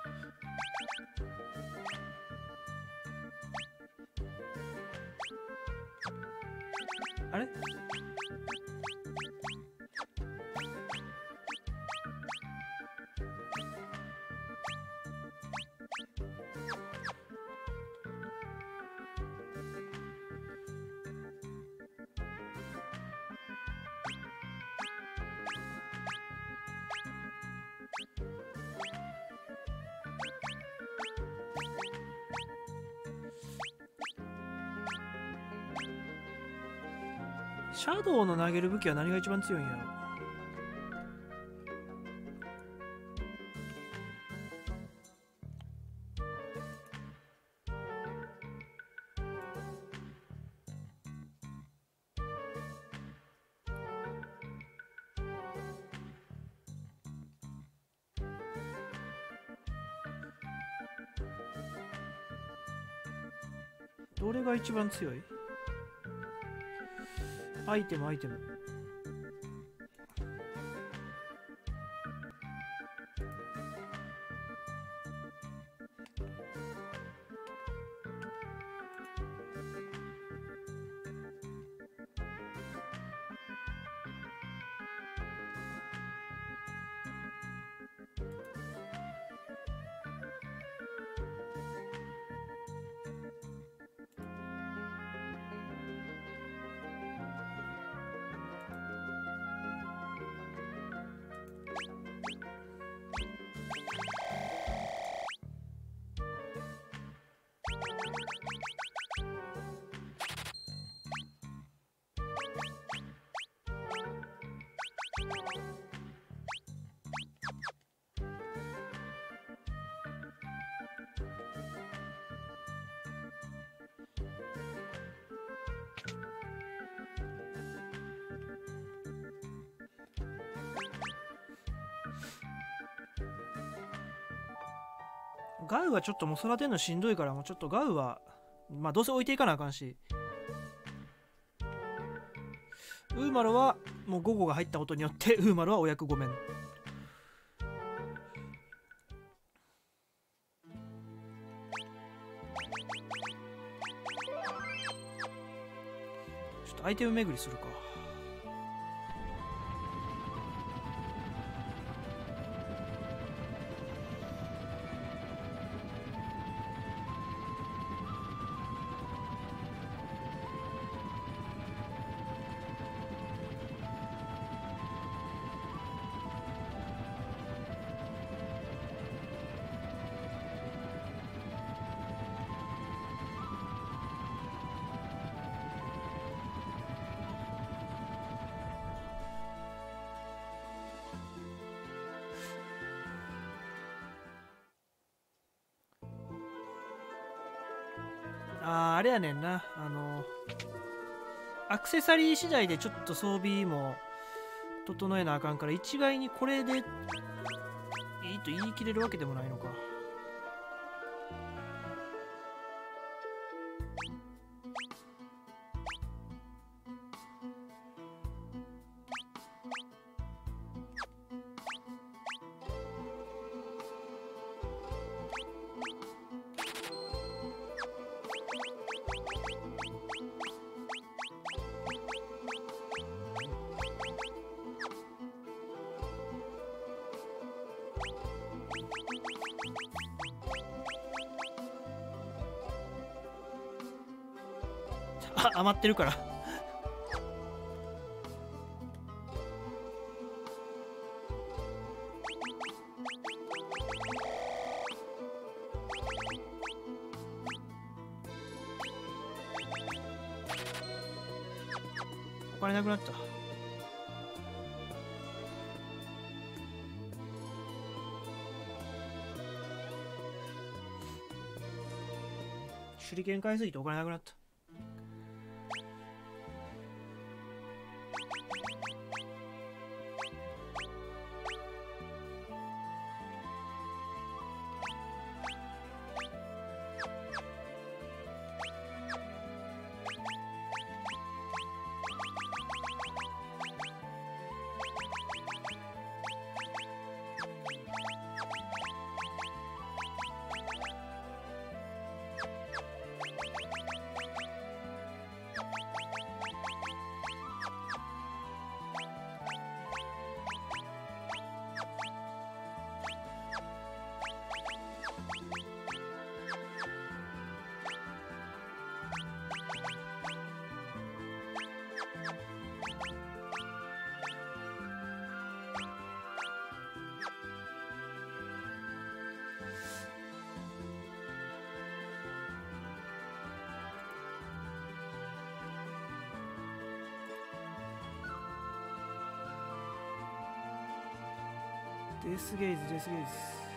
あれシャドウの投げる武器は何が一番強いんやろ。どれが一番強い？アイテム。ガウはちょっともう育てるのしんどいから、もうちょっとガウはまあどうせ置いていかなあかんし、ウーマロはもう午後が入ったことによってウーマロはお役御免。ちょっとアイテム巡りするか。あれやねんな、アクセサリー次第でちょっと装備も整えなあかんから、一概にこれでいいと言い切れるわけでもないのか。余ってるからお金なくなった。手裏剣買いすぎてお金なくなった。デスゲイズデスゲイズ。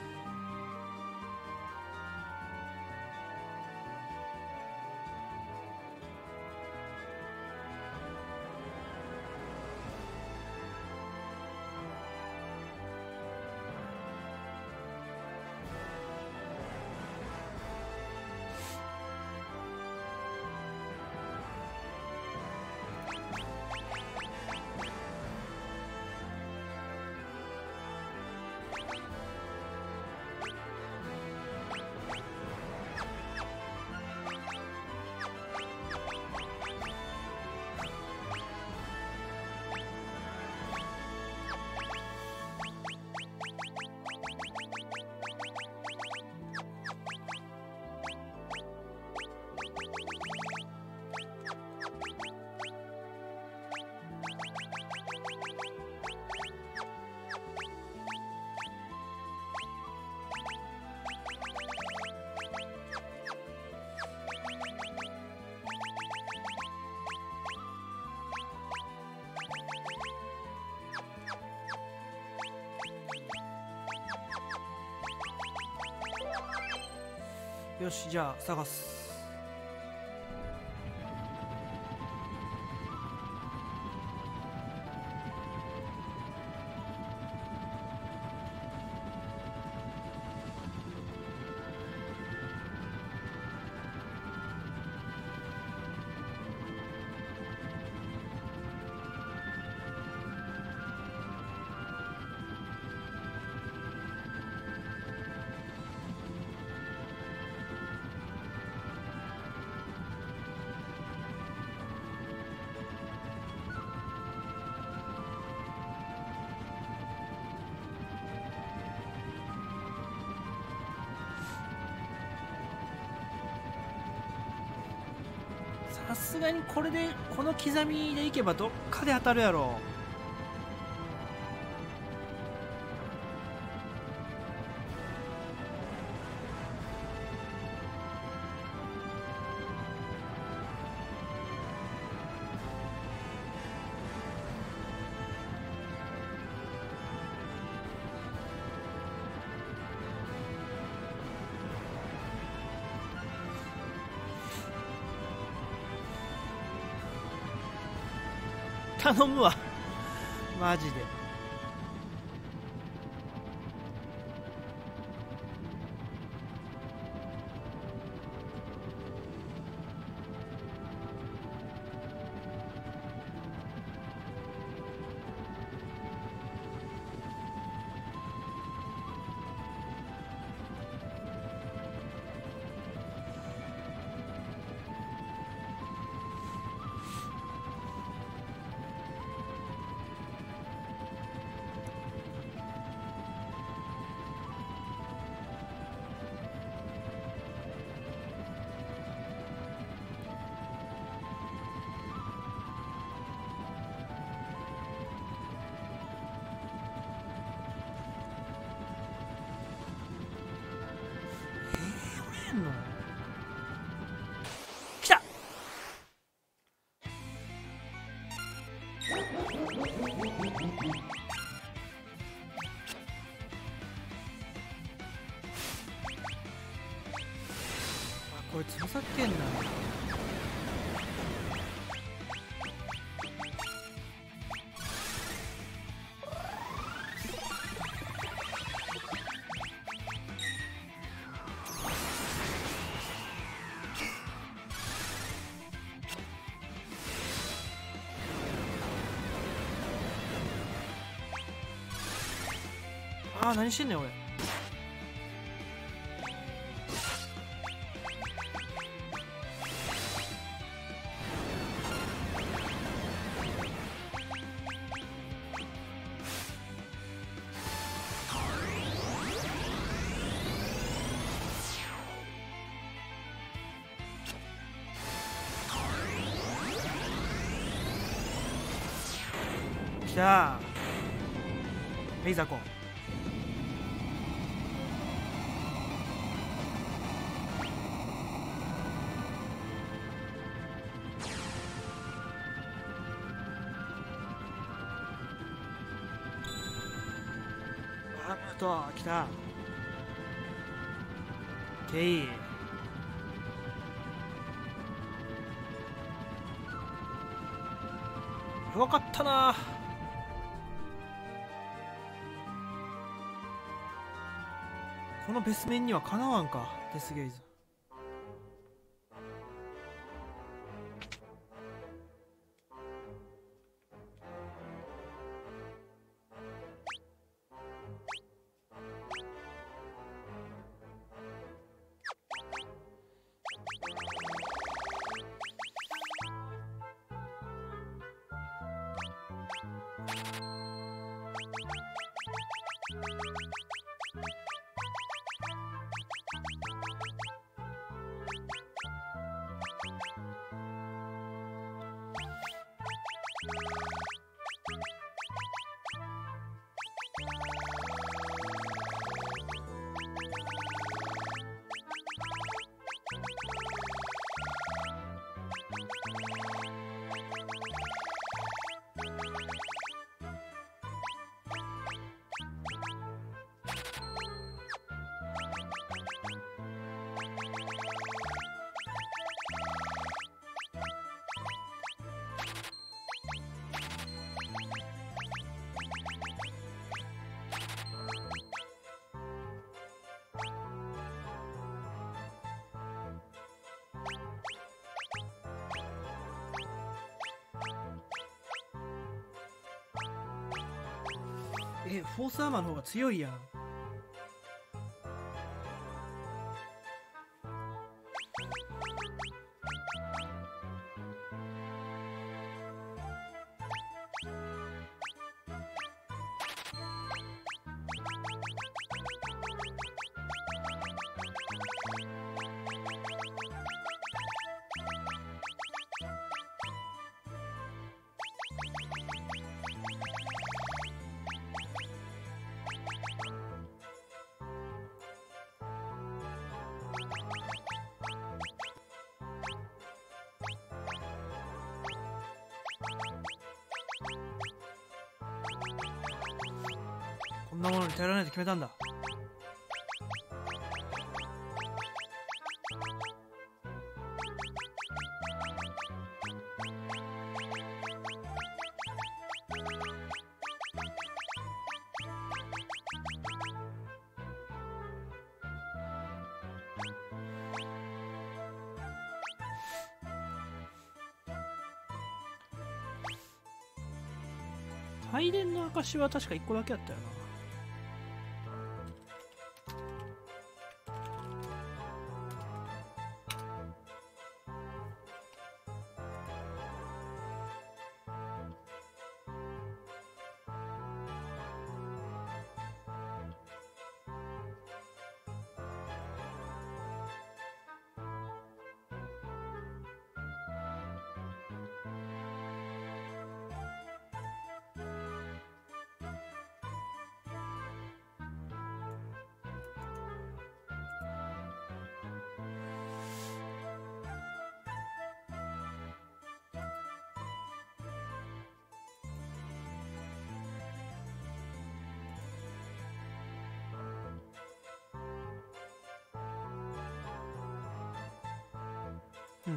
よし、じゃあ探す。さすがにこれでこの刻みでいけばどっかで当たるやろ。頼むわマジで。の来た。あ、こいつふざけんな。あー、何してんねん俺。来たー。はい、ザコ。来た。ケイ。弱かったな。このベスメンにはかなわんか、デスゲイズ。フォースアーマーの方が強いやん。こんなものに頼らないと決めたんだ。 拝殿の証は確か1個だけあったよな。うん。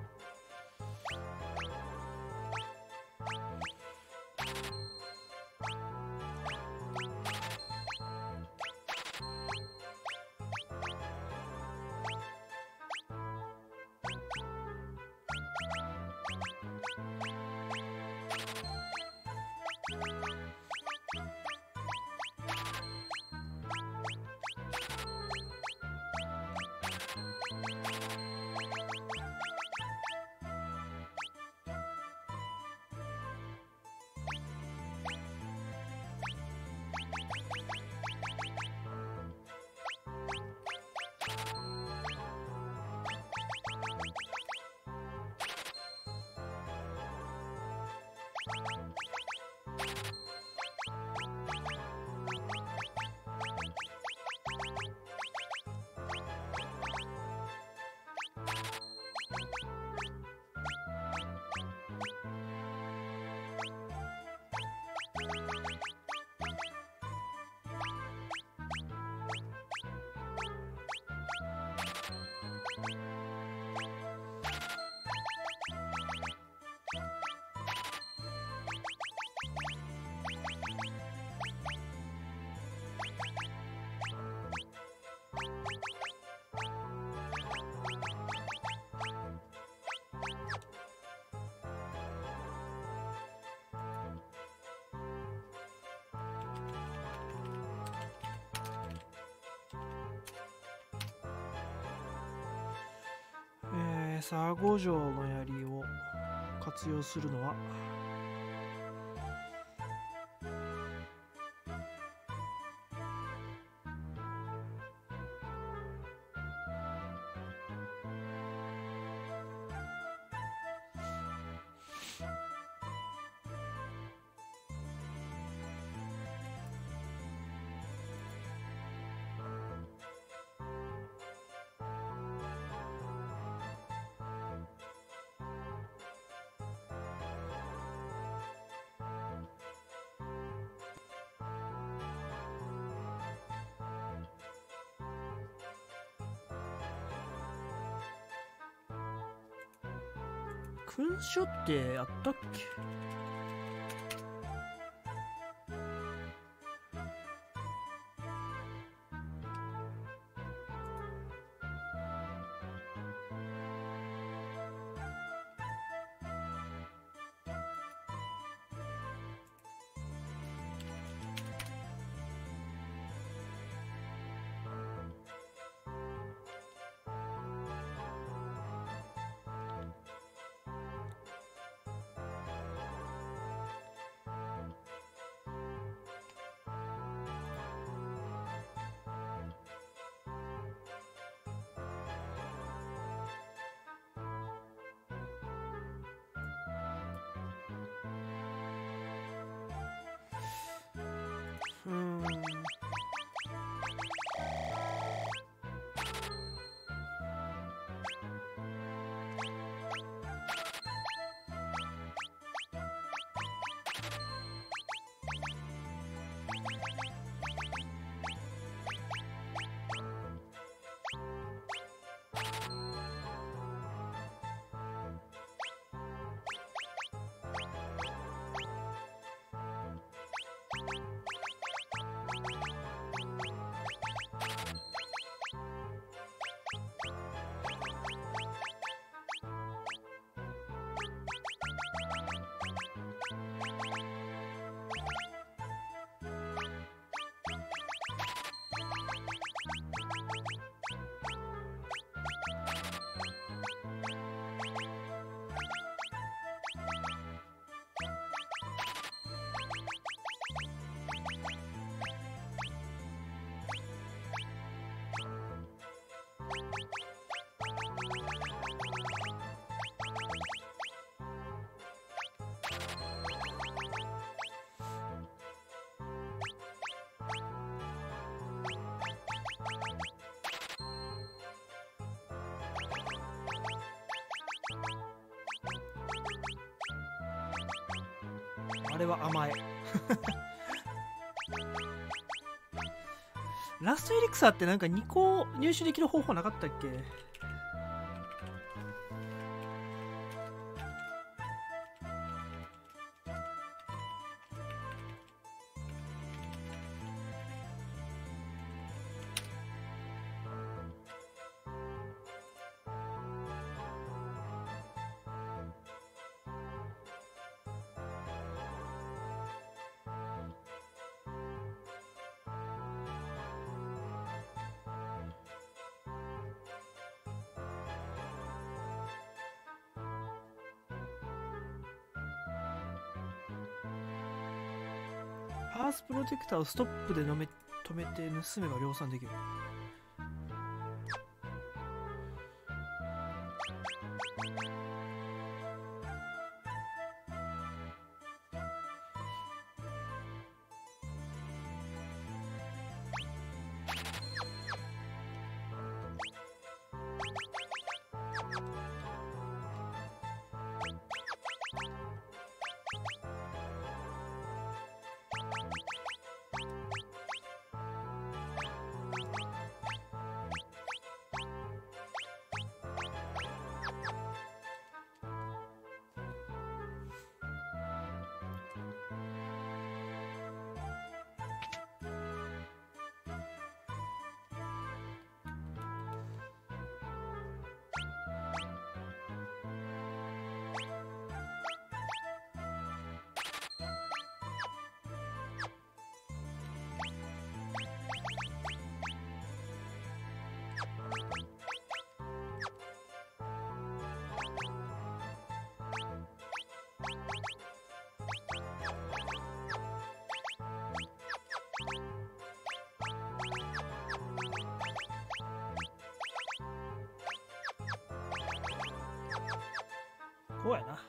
沙悟浄の槍を活用するのは勲章ってあったっけ？ あれは甘え。ラストエリクサーってなんか2個入手できる方法なかったっけ？アースプロテクターをストップで止めて盗めば量産できる。こうやな。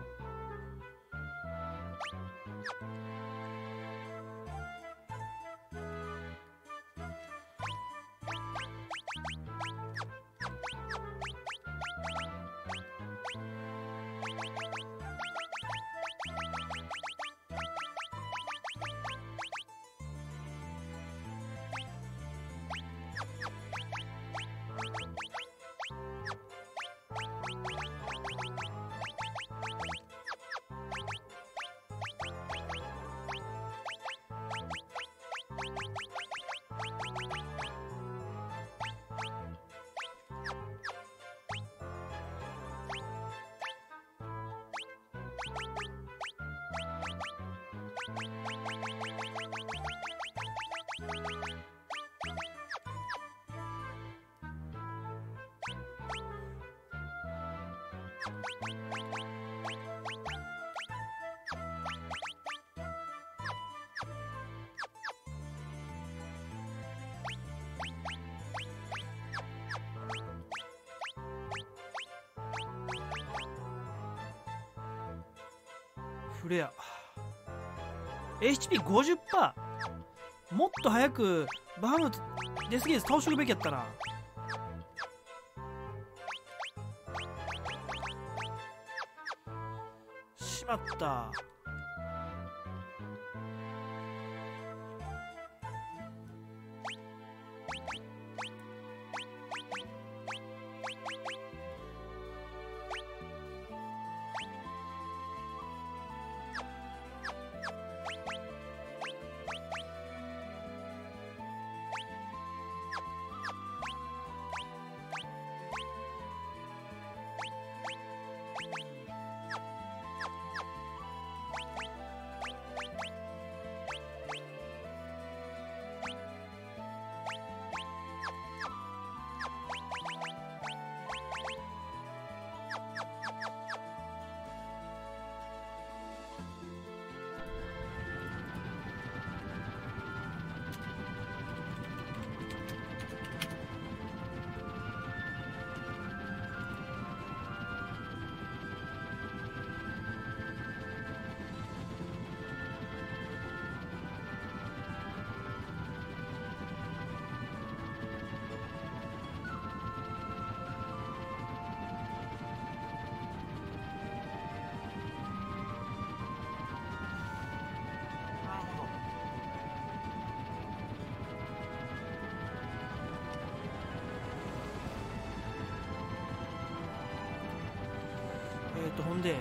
フレア HP50%。 もっと早くバームデスゲーズ倒しとくべきやったな。しまった。 ほんで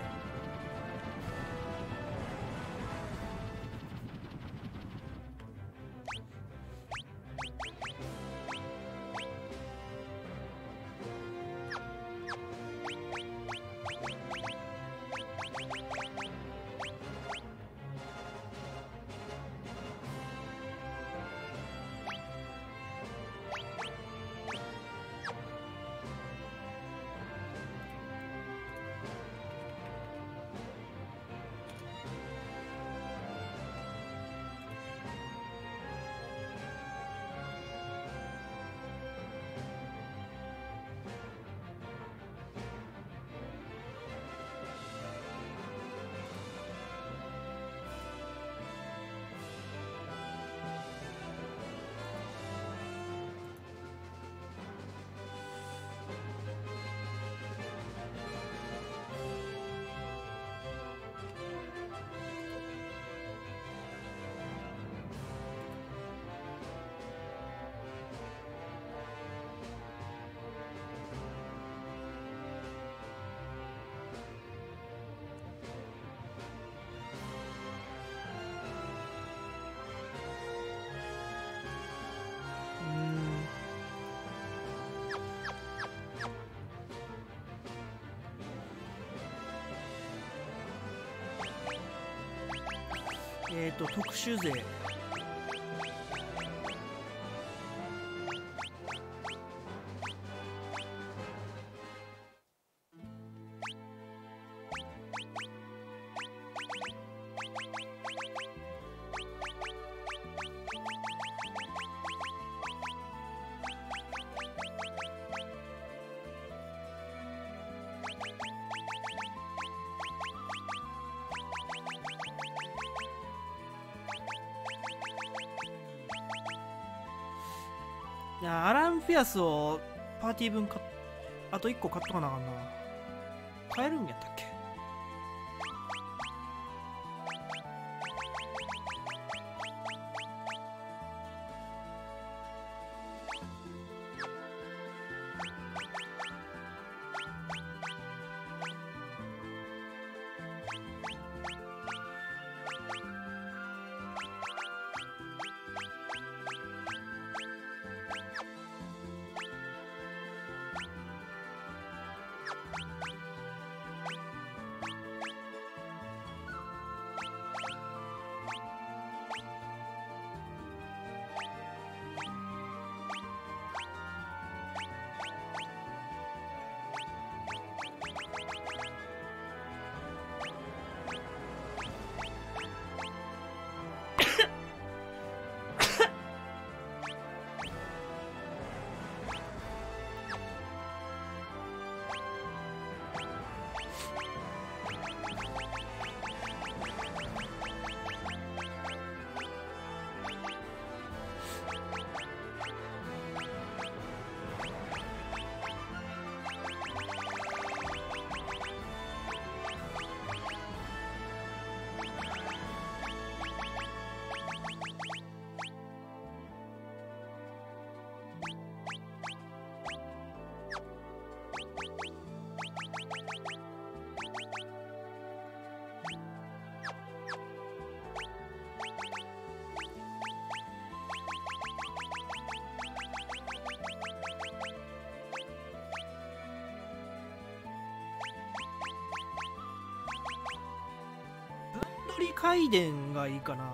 特殊税。いや、アラン・フィアスをパーティー分あと1個買っとかなあかんな。買えるんやったっけ。回電がいいかな。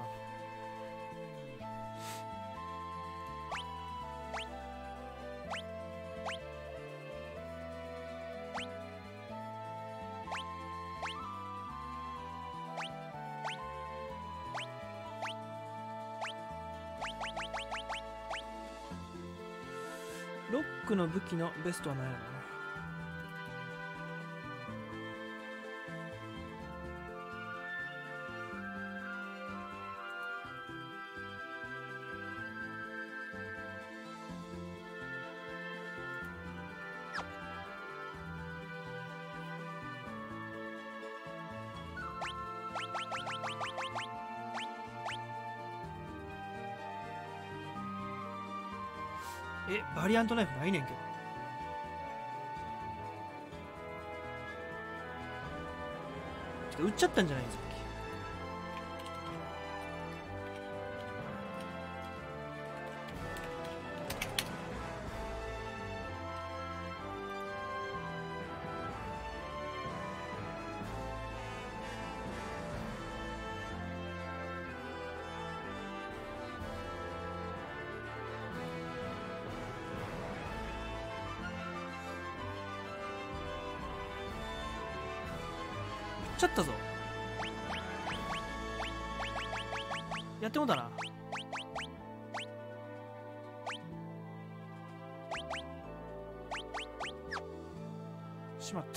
ロックの武器のベストは何やろな。バリアントナイフないねんけど。 てか売っちゃったんじゃないですか。売っちゃったぞ。やってもうたな。しまった。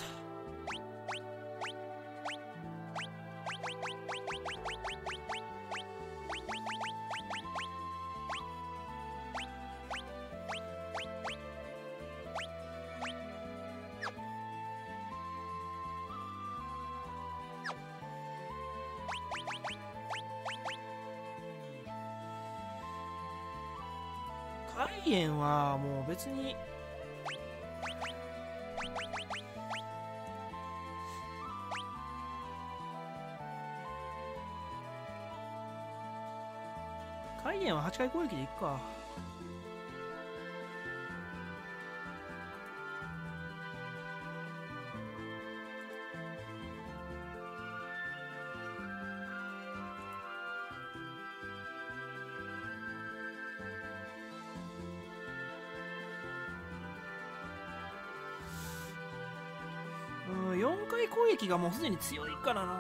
海塩はもう別に海塩は8回攻撃でいっか。4回攻撃がもうすでに強いからな。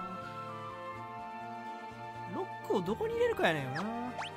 ロックをどこに入れるかやねんよな。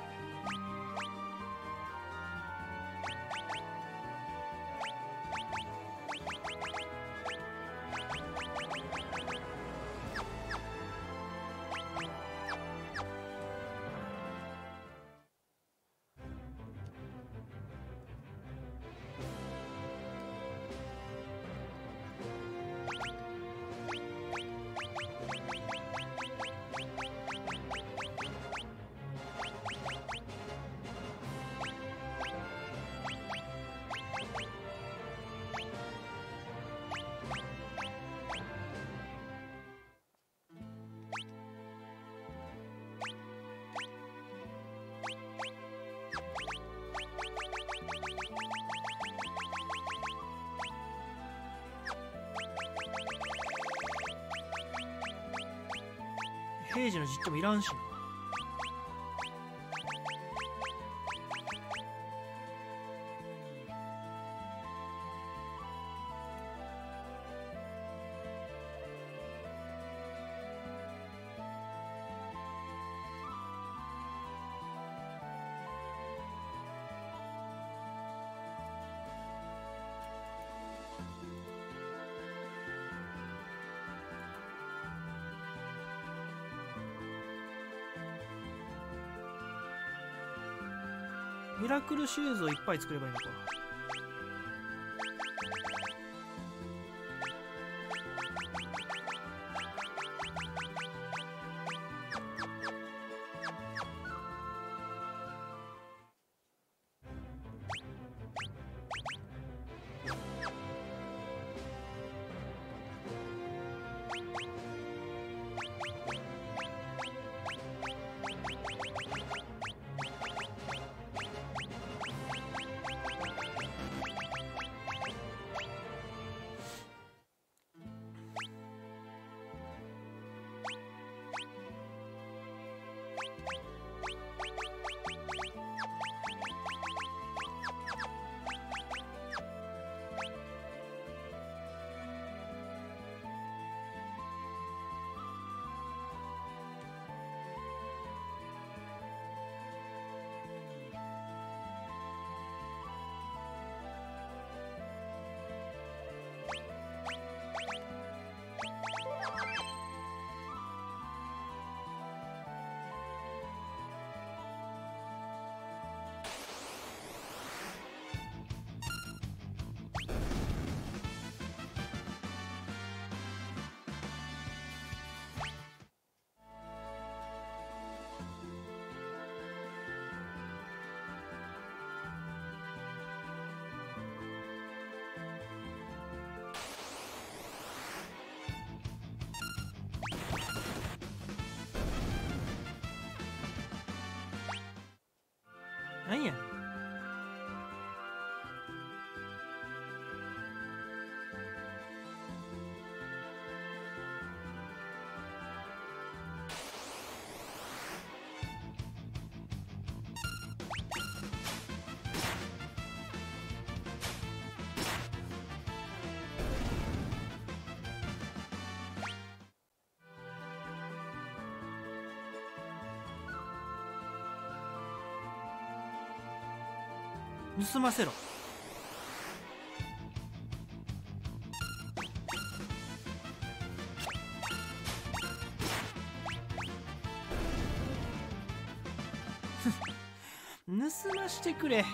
平時の実況もいらんしな。ミラクルシューズをいっぱい作ればいいのか。 なんや。盗ませろ。盗ましてくれ。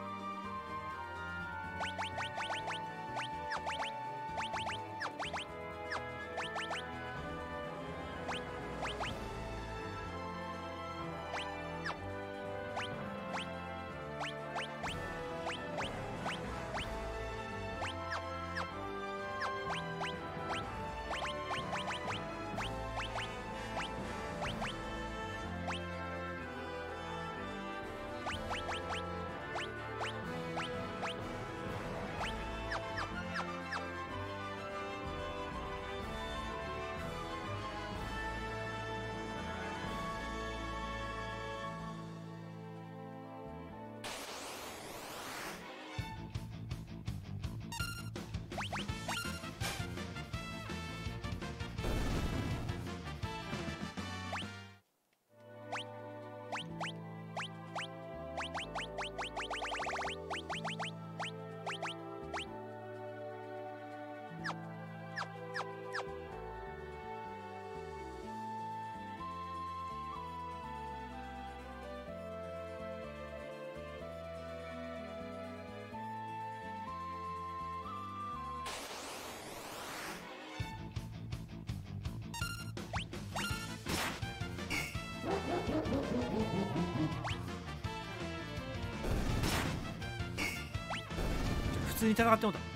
普通に戦ってもだ。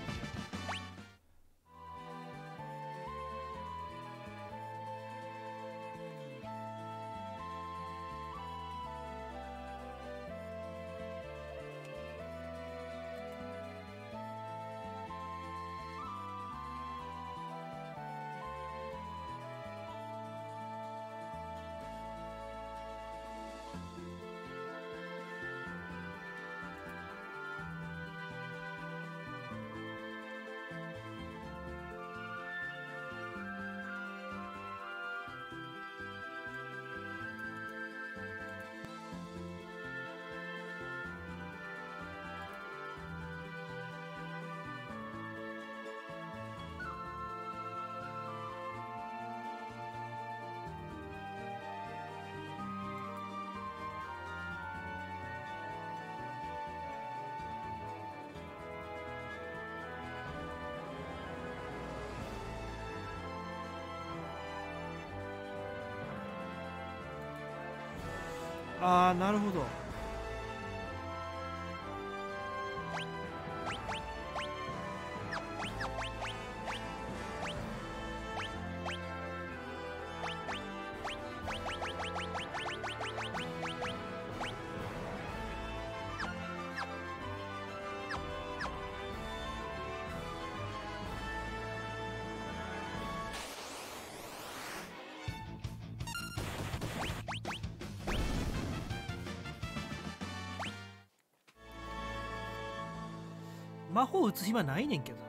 ああ、なるほど。魔法打つ暇ないねんけど。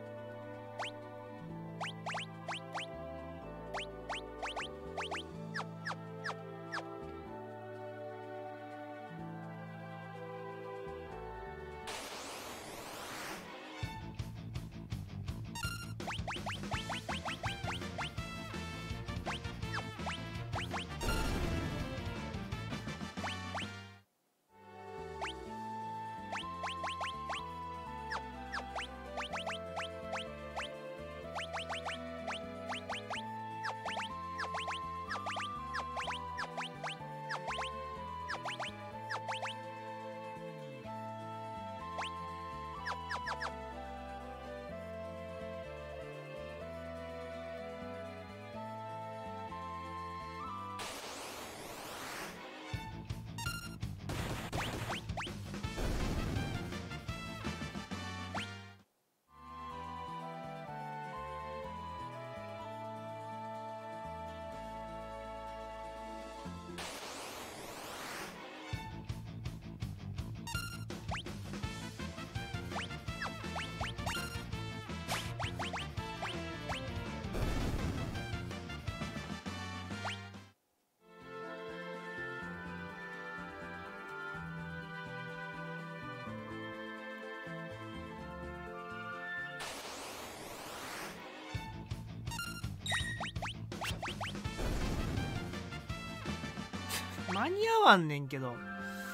間に合わんねんけど。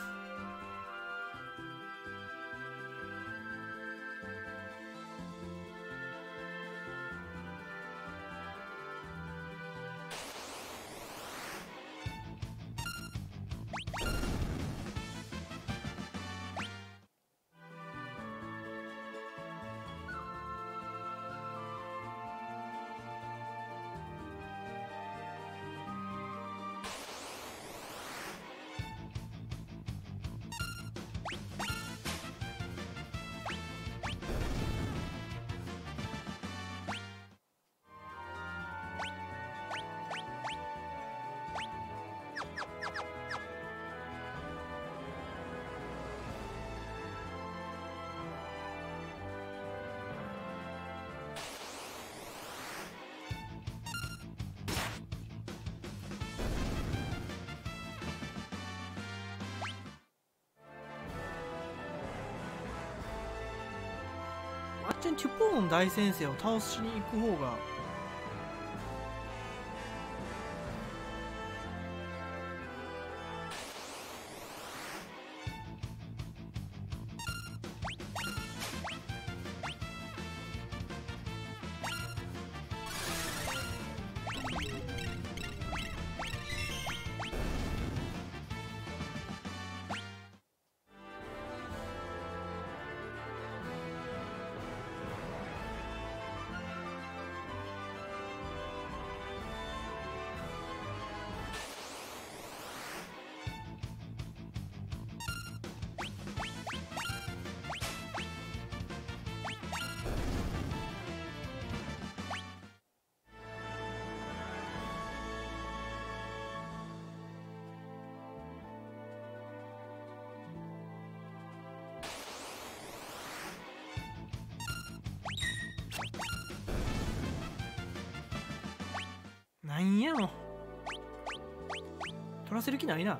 あっちにチュポーン大先生を倒しに行く方がなんやの取らせる気ないな。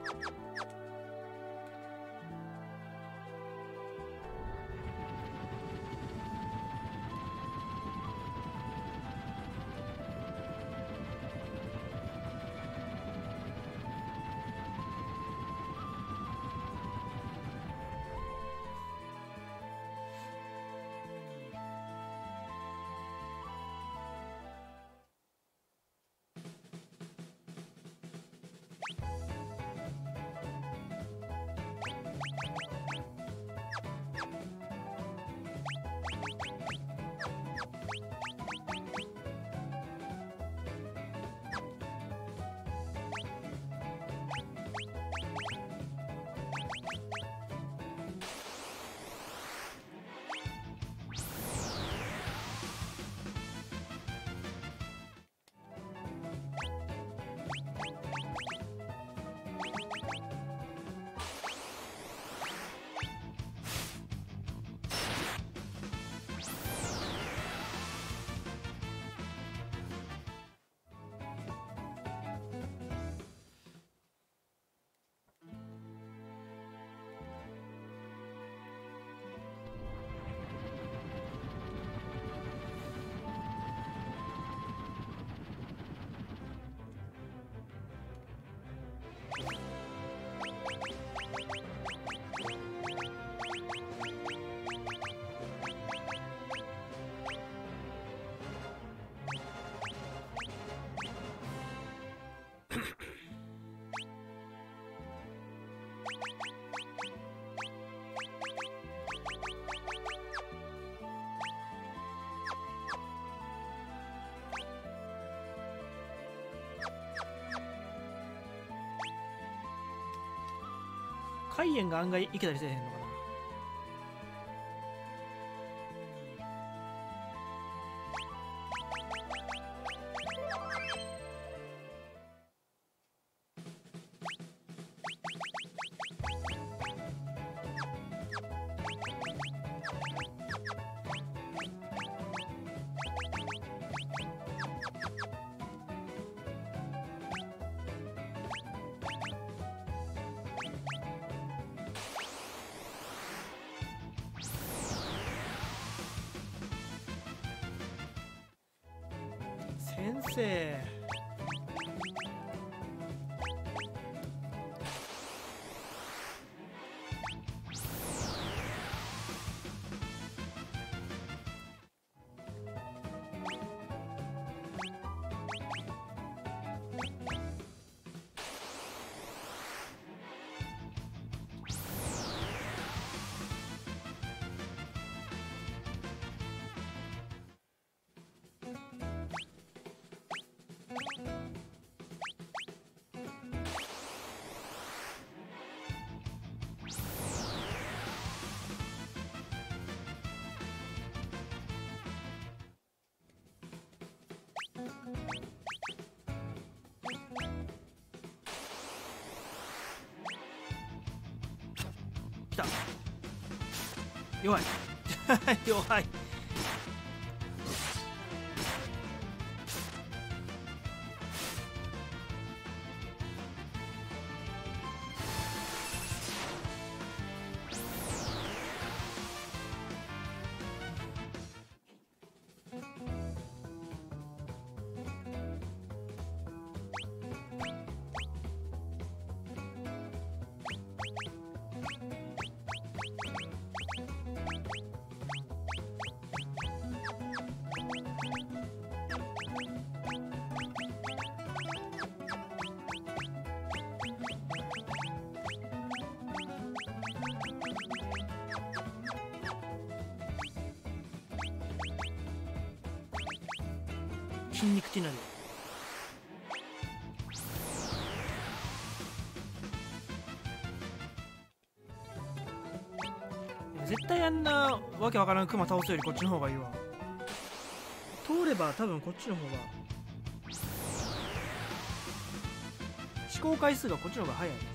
海燕が案外いけたりせえへんのかな。先生来た。弱い弱い。筋肉ティナル。絶対あんなわけわからんクマ倒すよりこっちの方がいいわ。通れば多分こっちの方が思考回数がこっちの方が早い。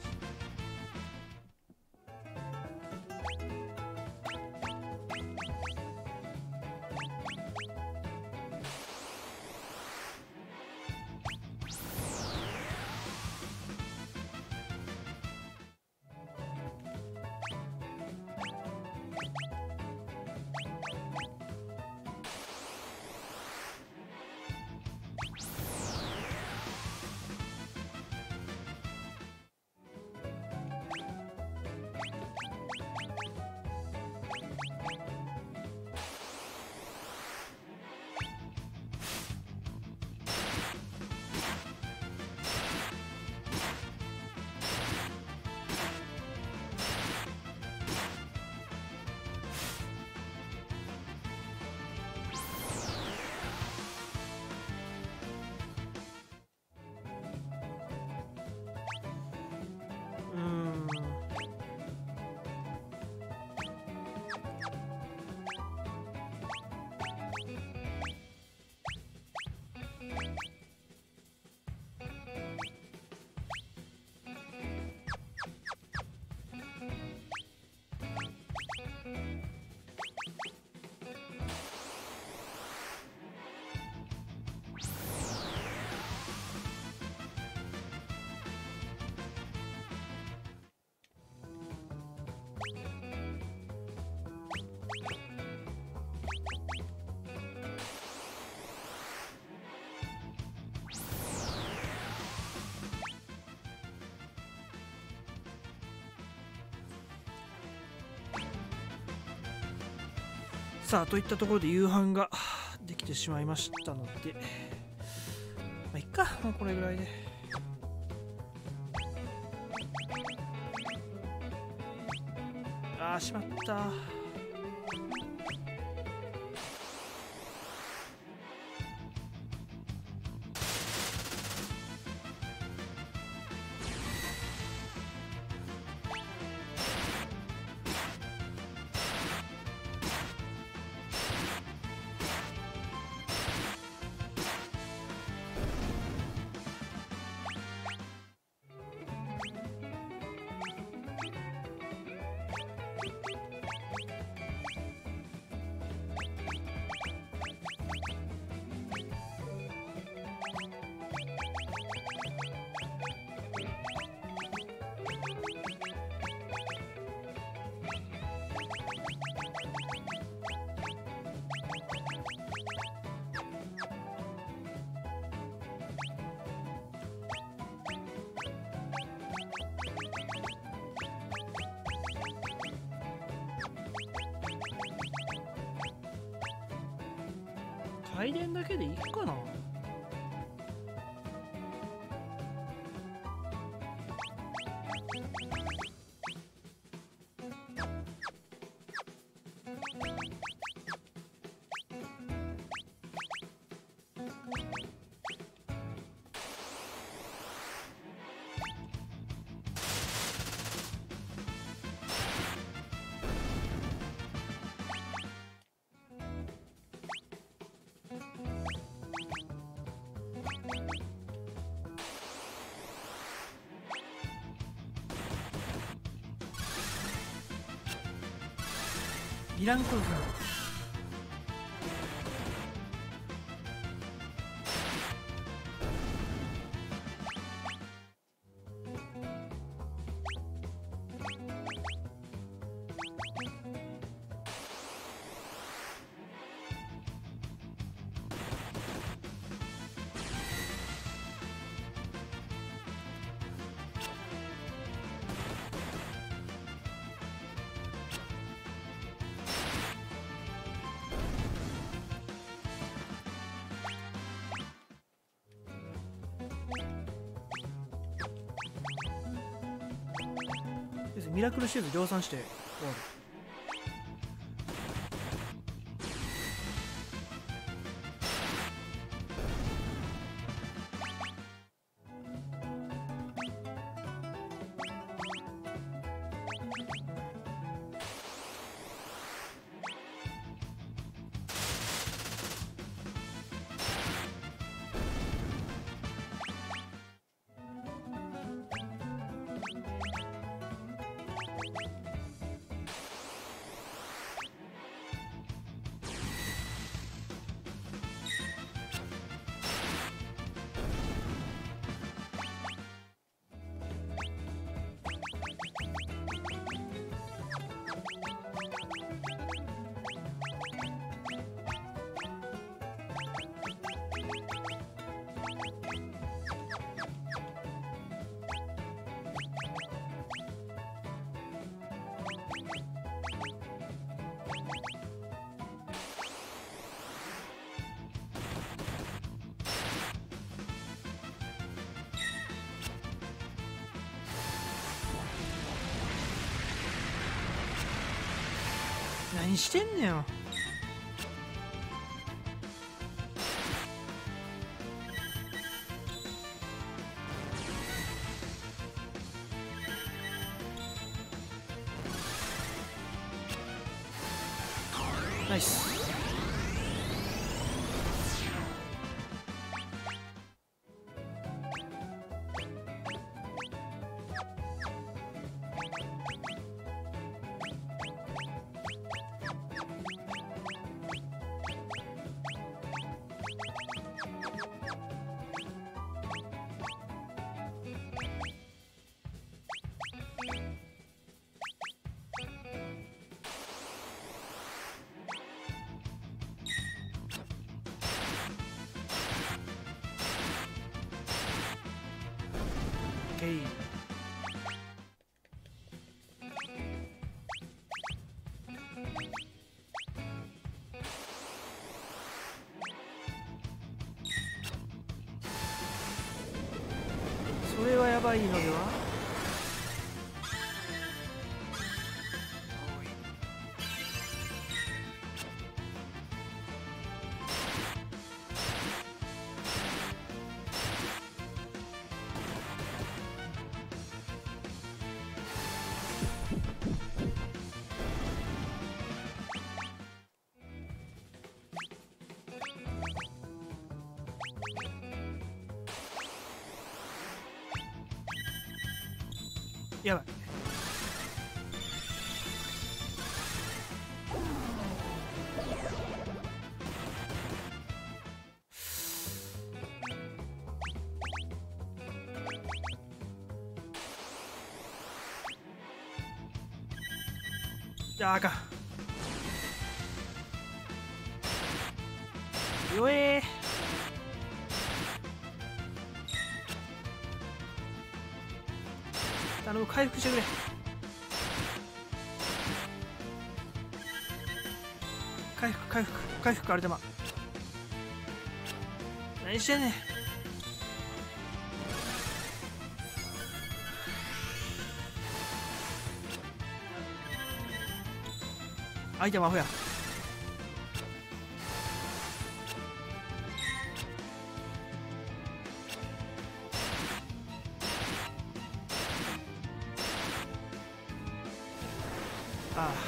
さあといったところで夕飯ができてしまいましたので、まあいっか、もうこれぐらいで。あーしまった。回電だけでいいかな。 いらんことするの。ミラクルシューズ量産して終わる。何してんねんよ。ナイス。それはやばいのでは。やばい。いや、あかん。よえー。頼む、回復してくれ。回復アルテマ。何してんねん。相手はアホや。ああ。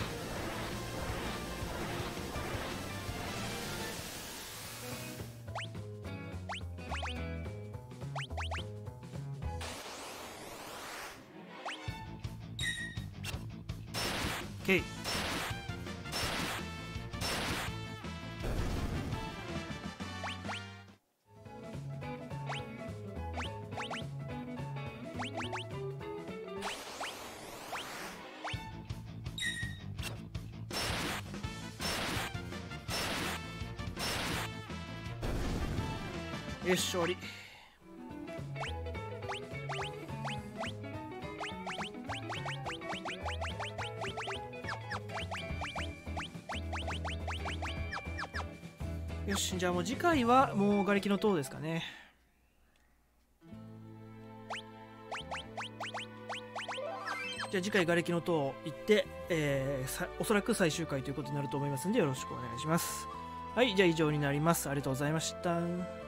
オッケー。 よし、勝利。よし、じゃあもう次回はもう瓦礫の塔ですかね。じゃあ次回瓦礫の塔行って、おそらく最終回ということになると思いますんで、よろしくお願いします。はい、じゃあ以上になります。ありがとうございました。